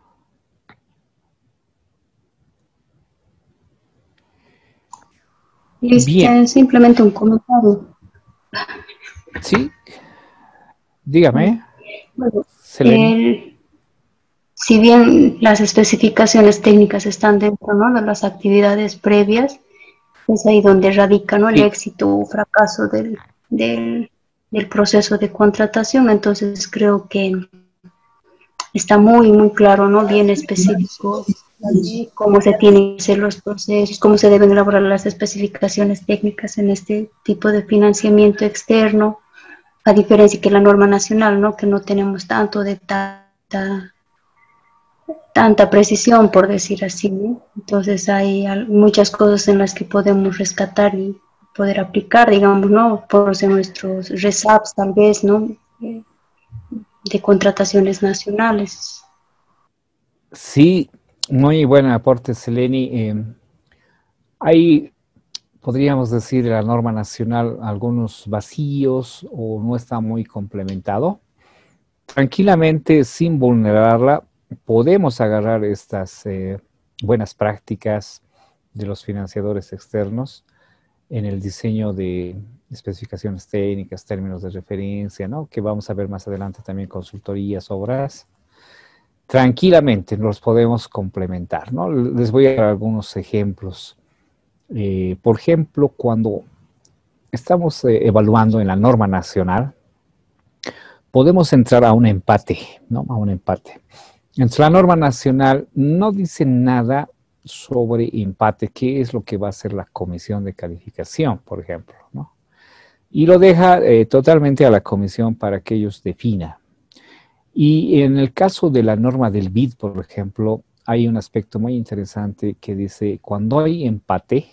Bien. Simplemente un comentario. Sí, dígame. Bueno, el, si bien las especificaciones técnicas están dentro, ¿no?, de las actividades previas, es ahí donde radica, ¿no?, el sí. éxito o fracaso del, del, del proceso de contratación. Entonces creo que está muy, muy claro, ¿no?, bien específico cómo se tienen que hacer los procesos, cómo se deben elaborar las especificaciones técnicas en este tipo de financiamiento externo, a diferencia que la norma nacional, ¿no?, que no tenemos tanto de tanta, tanta precisión, por decir así, ¿no? Entonces hay muchas cosas en las que podemos rescatar y poder aplicar, digamos, ¿no?, por nuestros RESAPs tal vez, ¿no?, de contrataciones nacionales. Sí, muy buen aporte, Seleni. Eh, hay, podríamos decir, la norma nacional algunos vacíos o no está muy complementado. Tranquilamente, sin vulnerarla, podemos agarrar estas eh, buenas prácticas de los financiadores externos en el diseño de especificaciones técnicas, términos de referencia, ¿no?, que vamos a ver más adelante también consultorías, obras. Tranquilamente los podemos complementar, ¿no? Les voy a dar algunos ejemplos. Eh, por ejemplo, cuando estamos eh, evaluando en la norma nacional, podemos entrar a un empate, ¿no? A un empate. Entonces, la norma nacional no dice nada sobre empate, qué es lo que va a hacer la comisión de calificación, por ejemplo, ¿no? Y lo deja eh, totalmente a la comisión para que ellos definan. Y en el caso de la norma del B I D, por ejemplo, hay un aspecto muy interesante que dice, cuando hay empate,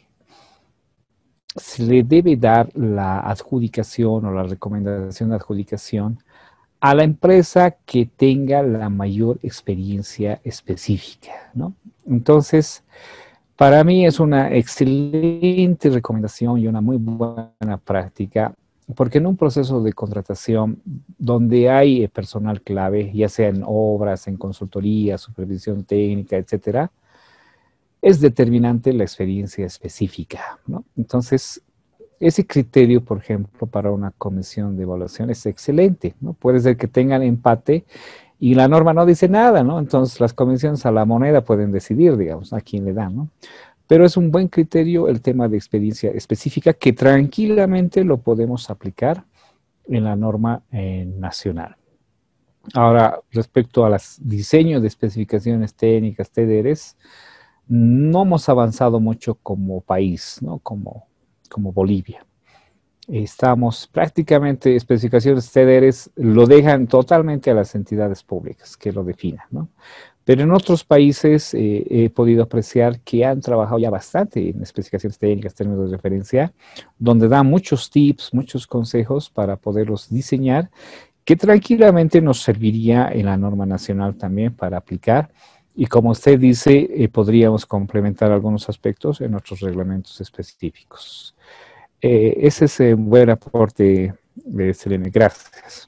se le debe dar la adjudicación o la recomendación de adjudicación a la empresa que tenga la mayor experiencia específica, ¿no? Entonces, para mí es una excelente recomendación y una muy buena práctica, porque en un proceso de contratación donde hay personal clave, ya sea en obras, en consultoría, supervisión técnica, etcétera, es determinante la experiencia específica, ¿no? Entonces, ese criterio, por ejemplo, para una comisión de evaluación es excelente, ¿no? Puede ser que tengan empate y la norma no dice nada, ¿no? Entonces, las comisiones a la moneda pueden decidir, digamos, a quién le dan, ¿no? Pero es un buen criterio el tema de experiencia específica que tranquilamente lo podemos aplicar en la norma eh, nacional. Ahora, respecto a los diseños de especificaciones técnicas, T D Rs, no hemos avanzado mucho como país, ¿no? Como, como Bolivia. Estamos prácticamente, especificaciones T D Rs lo dejan totalmente a las entidades públicas que lo definan, ¿no? Pero en otros países eh, he podido apreciar que han trabajado ya bastante en especificaciones técnicas, términos de referencia, donde dan muchos tips, muchos consejos para poderlos diseñar, que tranquilamente nos serviría en la norma nacional también para aplicar. Y como usted dice, eh, podríamos complementar algunos aspectos en otros reglamentos específicos. Eh, ese es un buen aporte de Selene. Gracias.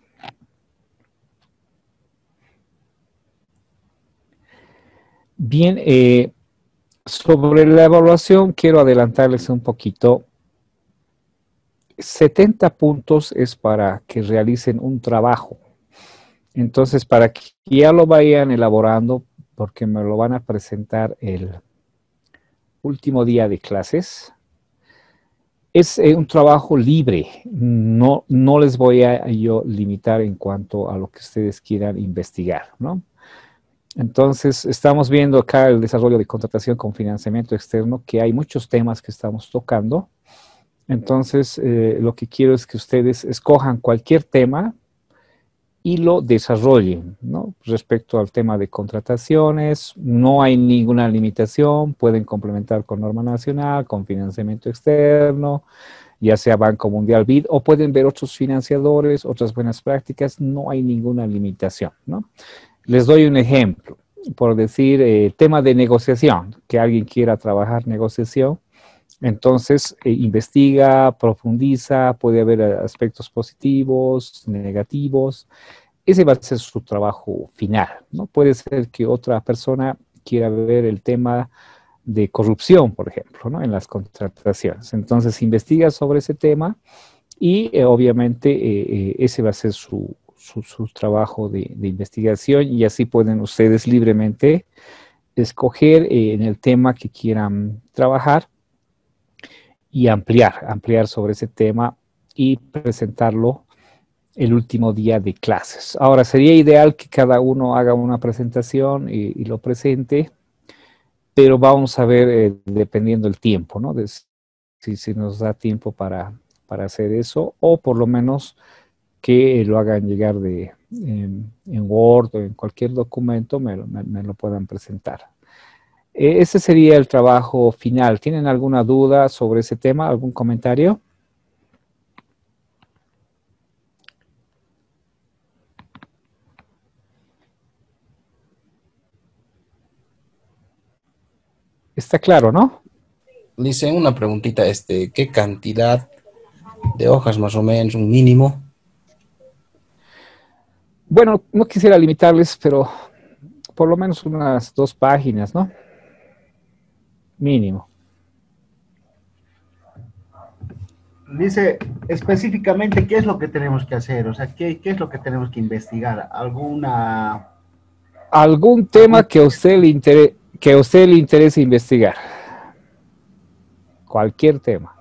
Bien, eh, sobre la evaluación quiero adelantarles un poquito. setenta puntos es para que realicen un trabajo. Entonces, para que ya lo vayan elaborando, porque me lo van a presentar el último día de clases, es eh, un trabajo libre. No, no les voy a yo limitar en cuanto a lo que ustedes quieran investigar, ¿no? Entonces, estamos viendo acá el desarrollo de contratación con financiamiento externo, que hay muchos temas que estamos tocando. Entonces, eh, lo que quiero es que ustedes escojan cualquier tema y lo desarrollen, ¿no? Respecto al tema de contrataciones, no hay ninguna limitación, pueden complementar con norma nacional, con financiamiento externo, ya sea Banco Mundial, B I D, o pueden ver otros financiadores, otras buenas prácticas, no hay ninguna limitación, ¿no? Les doy un ejemplo, por decir, eh, tema de negociación, que alguien quiera trabajar negociación, entonces eh, investiga, profundiza, puede haber aspectos positivos, negativos, ese va a ser su trabajo final, ¿no? Puede ser que otra persona quiera ver el tema de corrupción, por ejemplo, ¿no? En las contrataciones. Entonces investiga sobre ese tema y eh, obviamente eh, eh, ese va a ser su, su, su trabajo de, de investigación y así pueden ustedes libremente escoger eh, en el tema que quieran trabajar y ampliar, ampliar sobre ese tema y presentarlo el último día de clases. Ahora, sería ideal que cada uno haga una presentación y, y lo presente, pero vamos a ver eh, dependiendo del tiempo, ¿no? De si, si nos da tiempo para, para hacer eso, o por lo menos que lo hagan llegar de, en, en Word o en cualquier documento, me, me, me lo puedan presentar. Eh, ese sería el trabajo final. ¿Tienen alguna duda sobre ese tema? ¿Algún comentario? Está claro, ¿no? Dice una preguntita, este, ¿qué cantidad de hojas más o menos, un mínimo? Bueno, no quisiera limitarles, pero por lo menos unas dos páginas, ¿no? Mínimo. Dice específicamente qué es lo que tenemos que hacer, o sea, qué, qué es lo que tenemos que investigar, alguna... Algún tema que a usted le interese, que a usted le interese investigar. Cualquier tema.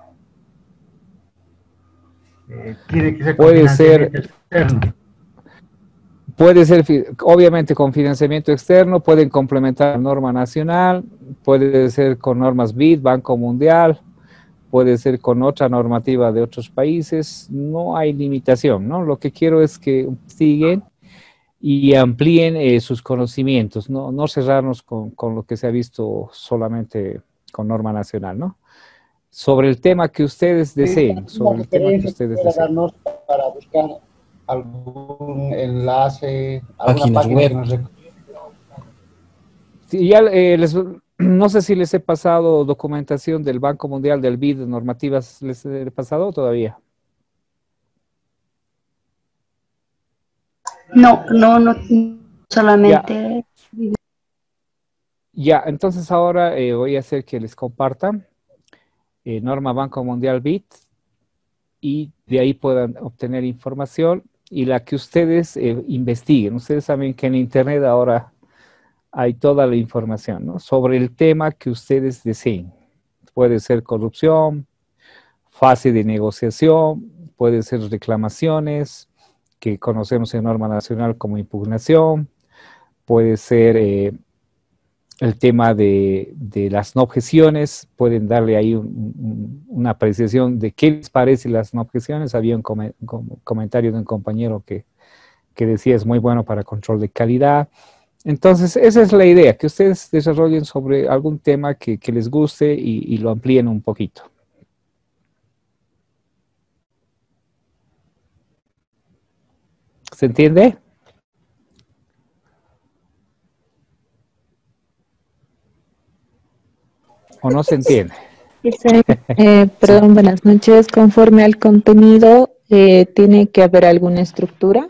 Eh, tiene que ser con Puede financiamiento ser, externo. puede ser, obviamente, con financiamiento externo, pueden complementar la norma nacional, puede ser con normas B I D, Banco Mundial, puede ser con otra normativa de otros países, no hay limitación, ¿no? Lo que quiero es que investiguen y amplíen eh, sus conocimientos, no, no cerrarnos con, con lo que se ha visto solamente con norma nacional, ¿no? Sobre el tema que ustedes deseen, sobre el tema que ustedes ¿Puede deseen. darnos para buscar algún enlace, alguna Páginas página que web. nos recomiende? Sí, ya eh, les, no sé si les he pasado documentación del Banco Mundial del B I D, normativas, ¿les he pasado todavía? No, no, no, Ya, solamente. ya, entonces ahora eh, voy a hacer que les compartan eh, norma Banco Mundial B I D y de ahí puedan obtener información y la que ustedes eh, investiguen. Ustedes saben que en Internet ahora hay toda la información, ¿no? Sobre el tema que ustedes deseen. Puede ser corrupción, fase de negociación, puede ser reclamaciones, que conocemos en norma nacional como impugnación, puede ser eh, el tema de, de, las no objeciones, pueden darle ahí un, un, una apreciación de qué les parece las no objeciones. Había un, com un comentario de un compañero que, que decía es muy bueno para control de calidad. Entonces, esa es la idea, que ustedes desarrollen sobre algún tema que, que les guste y, y lo amplíen un poquito. ¿Se entiende? ¿O no se entiende? Dice, eh, perdón, buenas noches. Conforme al contenido, eh, ¿tiene que haber alguna estructura?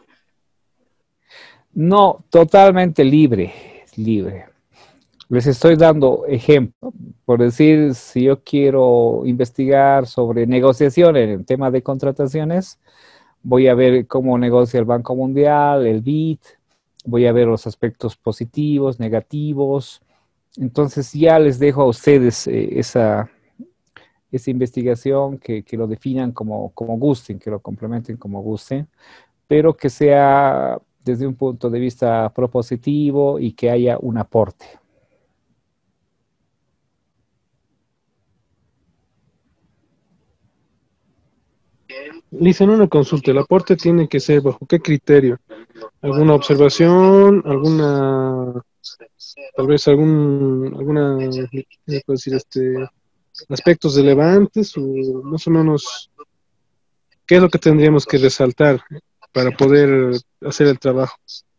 No, totalmente libre, libre. Les estoy dando ejemplo. Por decir, si yo quiero investigar sobre negociación en el tema de contrataciones, voy a ver cómo negocia el Banco Mundial, el B I D, voy a ver los aspectos positivos, negativos. Entonces ya les dejo a ustedes eh, esa, esa investigación, que, que lo definan como, como gusten, que lo complementen como gusten, pero que sea desde un punto de vista propositivo y que haya un aporte. Lisa, en una consulta, ¿el aporte tiene que ser bajo qué criterio? ¿Alguna observación? ¿Alguna, tal vez algún, alguna, ¿qué puedo decir, este, aspectos relevantes o más o menos qué es lo que tendríamos que resaltar para poder hacer el trabajo?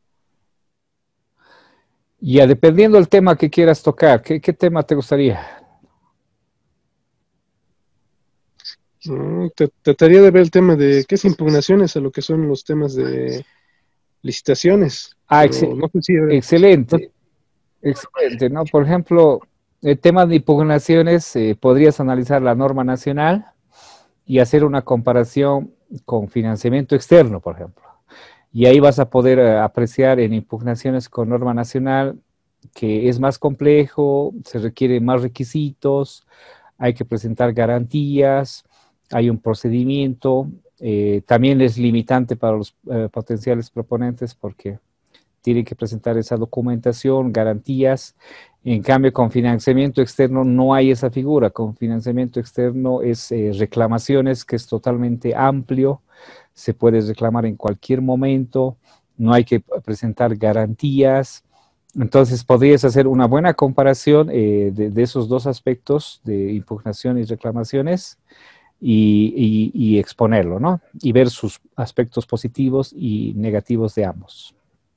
Ya, dependiendo del tema que quieras tocar, ¿qué, qué tema te gustaría? No, te- trataría de ver el tema de qué es impugnaciones a lo que son los temas de licitaciones. Ah, Pero ex- no sé si... no- excelente, excelente, ¿no? Por ejemplo, el tema de impugnaciones, eh, podrías analizar la norma nacional y hacer una comparación con financiamiento externo, por ejemplo. Y ahí vas a poder eh, apreciar en impugnaciones con norma nacional que es más complejo, se requieren más requisitos, hay que presentar garantías, hay un procedimiento, eh, también es limitante para los eh, potenciales proponentes porque tienen que presentar esa documentación, garantías. En cambio, con financiamiento externo no hay esa figura. Con financiamiento externo es eh, reclamaciones, que es totalmente amplio, se puede reclamar en cualquier momento, no hay que presentar garantías. Entonces, podrías hacer una buena comparación eh, de, de, esos dos aspectos de impugnación y reclamaciones y, y, y exponerlo, ¿no? Y ver sus aspectos positivos y negativos de ambos.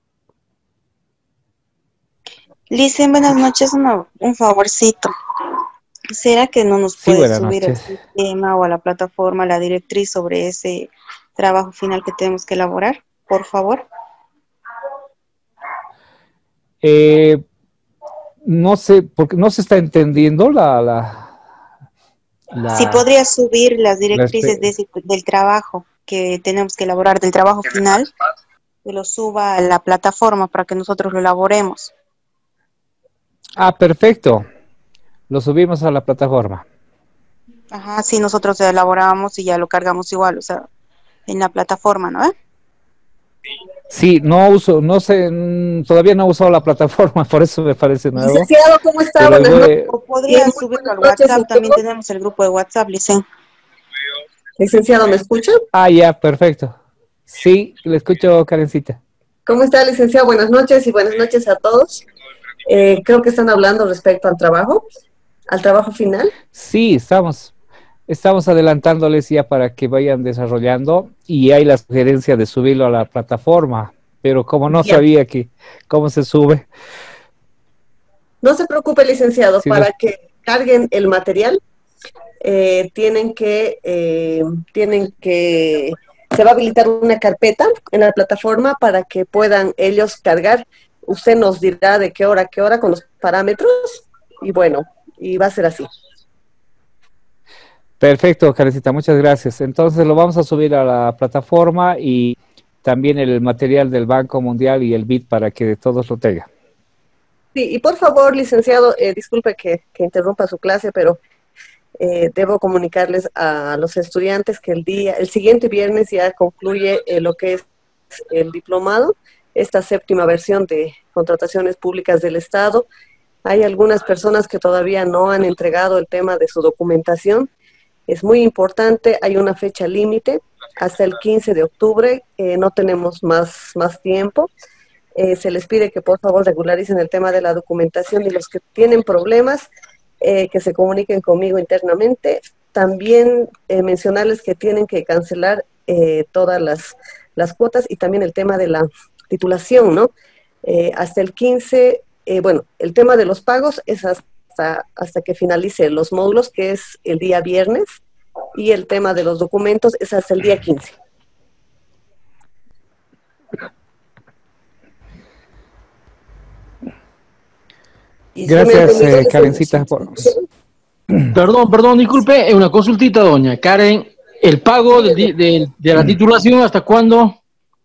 Licen, buenas noches, una- un favorcito. ¿Será que no nos Sí, puedes buenas subir al noches. sistema o a la plataforma la directriz sobre ese trabajo final que tenemos que elaborar, por favor? Eh, no sé, porque no se está entendiendo la... la, la Si podrías subir las la directrices de espe- ese- del trabajo que tenemos que elaborar, del trabajo final, que lo suba a la plataforma para que nosotros lo elaboremos. ah, perfecto. Lo subimos a la plataforma. Ajá, sí, nosotros lo elaboramos y ya lo cargamos igual, o sea, en la plataforma, ¿no? Sí, no uso, no sé, mm, todavía no he usado la plataforma, por eso me parece nuevo. Licenciado, ¿cómo está? Pero Buenas noches. voy, O Bien, podrías muy subirlo al buenas noches. WhatsApp, también tenemos el grupo de WhatsApp, Licen. Licenciado, ¿me escucha? ah, ya, perfecto. Sí, le escucho, Karencita. ¿Cómo está, licenciado? Buenas noches y buenas noches a todos. Eh, creo que están hablando respecto al trabajo, al trabajo final. Sí, estamos, estamos adelantándoles ya para que vayan desarrollando y hay la sugerencia de subirlo a la plataforma, pero como no Ya. sabía que cómo se sube, No se preocupe, licenciado, sí, para los- que carguen el material, eh, tienen que, eh, tienen que, se va a habilitar una carpeta en la plataforma para que puedan ellos cargar. Usted nos dirá de qué hora a qué hora con los parámetros y bueno, y va a ser así. perfecto, Karencita, muchas gracias. Entonces lo vamos a subir a la plataforma y también el material del Banco Mundial y el B I D para que todos lo tengan. Sí, y por favor, licenciado, eh, disculpe que, que interrumpa su clase, pero eh, debo comunicarles a los estudiantes que el día, el siguiente viernes ya concluye eh, lo que es el diplomado, esta séptima versión de contrataciones públicas del Estado. Hay algunas personas que todavía no han entregado el tema de su documentación. Es muy importante, hay una fecha límite hasta el quince de octubre, eh, no tenemos más, más tiempo. Eh, se les pide que por favor regularicen el tema de la documentación y los que tienen problemas, eh, que se comuniquen conmigo internamente. También eh, mencionarles que tienen que cancelar eh, todas las, las cuotas y también el tema de la titulación, ¿no? Eh, hasta el quince, eh, bueno, el tema de los pagos es hasta, hasta que finalice los módulos, que es el día viernes, y el tema de los documentos es hasta el día quince. Y si me Gracias, entendido, eh, Karencita. Por... Perdón, perdón, disculpe, eh, una consultita, doña Karen. ¿El pago del di- del- de la titulación hasta cuándo?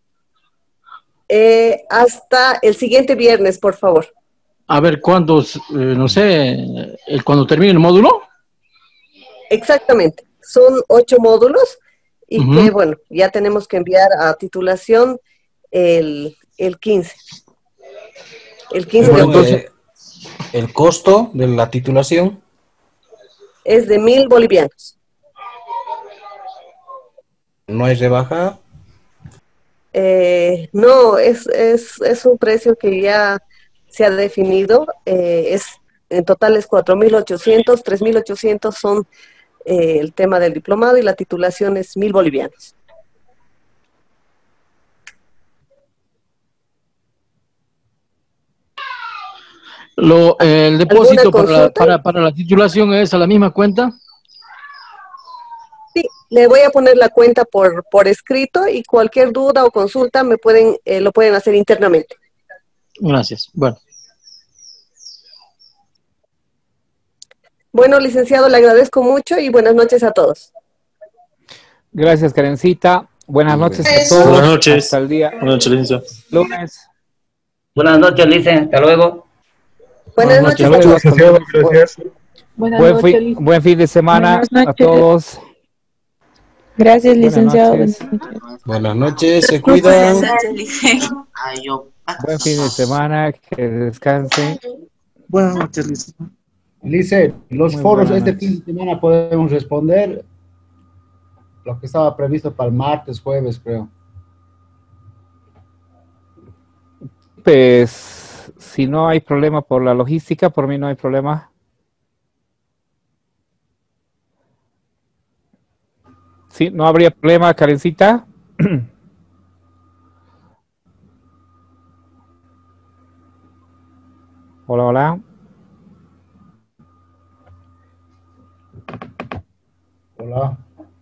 Eh, hasta el siguiente viernes, por favor. A ver, ¿cuántos, eh, no sé, el, cuando termine el módulo? Exactamente. Son ocho módulos y Ujú. que, bueno, ya tenemos que enviar a titulación el, el quince. El quince de Bueno, octubre. eh, el costo de la titulación, Es de mil bolivianos. ¿No hay rebaja? Eh, no, es, es, es un precio que ya se ha definido. Eh, es, en total es cuatro mil ochocientos, tres mil ochocientos son eh, el tema del diplomado y la titulación es mil bolivianos. Lo, eh, el depósito para la, consulta? para, para la titulación es a la misma cuenta. Sí, le voy a poner la cuenta por, por escrito y cualquier duda o consulta me pueden, eh, lo pueden hacer internamente. Gracias. Bueno. Bueno, licenciado, le agradezco mucho y buenas noches a todos. Gracias, Karencita. Buenas noches a todos. Buenas noches. Hasta el día. Buenas noches, licenciado. Lunes. Buenas noches, Licen. Hasta luego. Buenas noches. Hasta luego. Hasta luego. Gracias. Buenas Buen, noches, fi- lic- buen fin de semana Buenas a noches. todos. Gracias, Buenas licenciado. noches. Buenas noches. Buenas noches, se cuidan. Buen fin de semana. Que descansen. Buenas noches, Lice. Lice, los Muy foros buenas este noches. fin de semana podemos responder lo que estaba previsto para el martes, jueves, creo. Pues, si no hay problema por la logística, por mí no hay problema. Sí, no habría problema, Karencita. Hola, hola. Hola.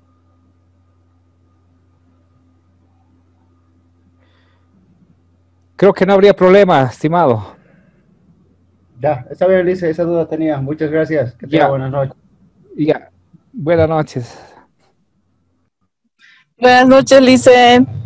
Creo que no habría problema, estimado. Ya, esa vez, Lice, esa duda tenía. Muchas gracias. Que tenga Ya. buenas noches. Ya. Buenas noches. Buenas noches, Licen.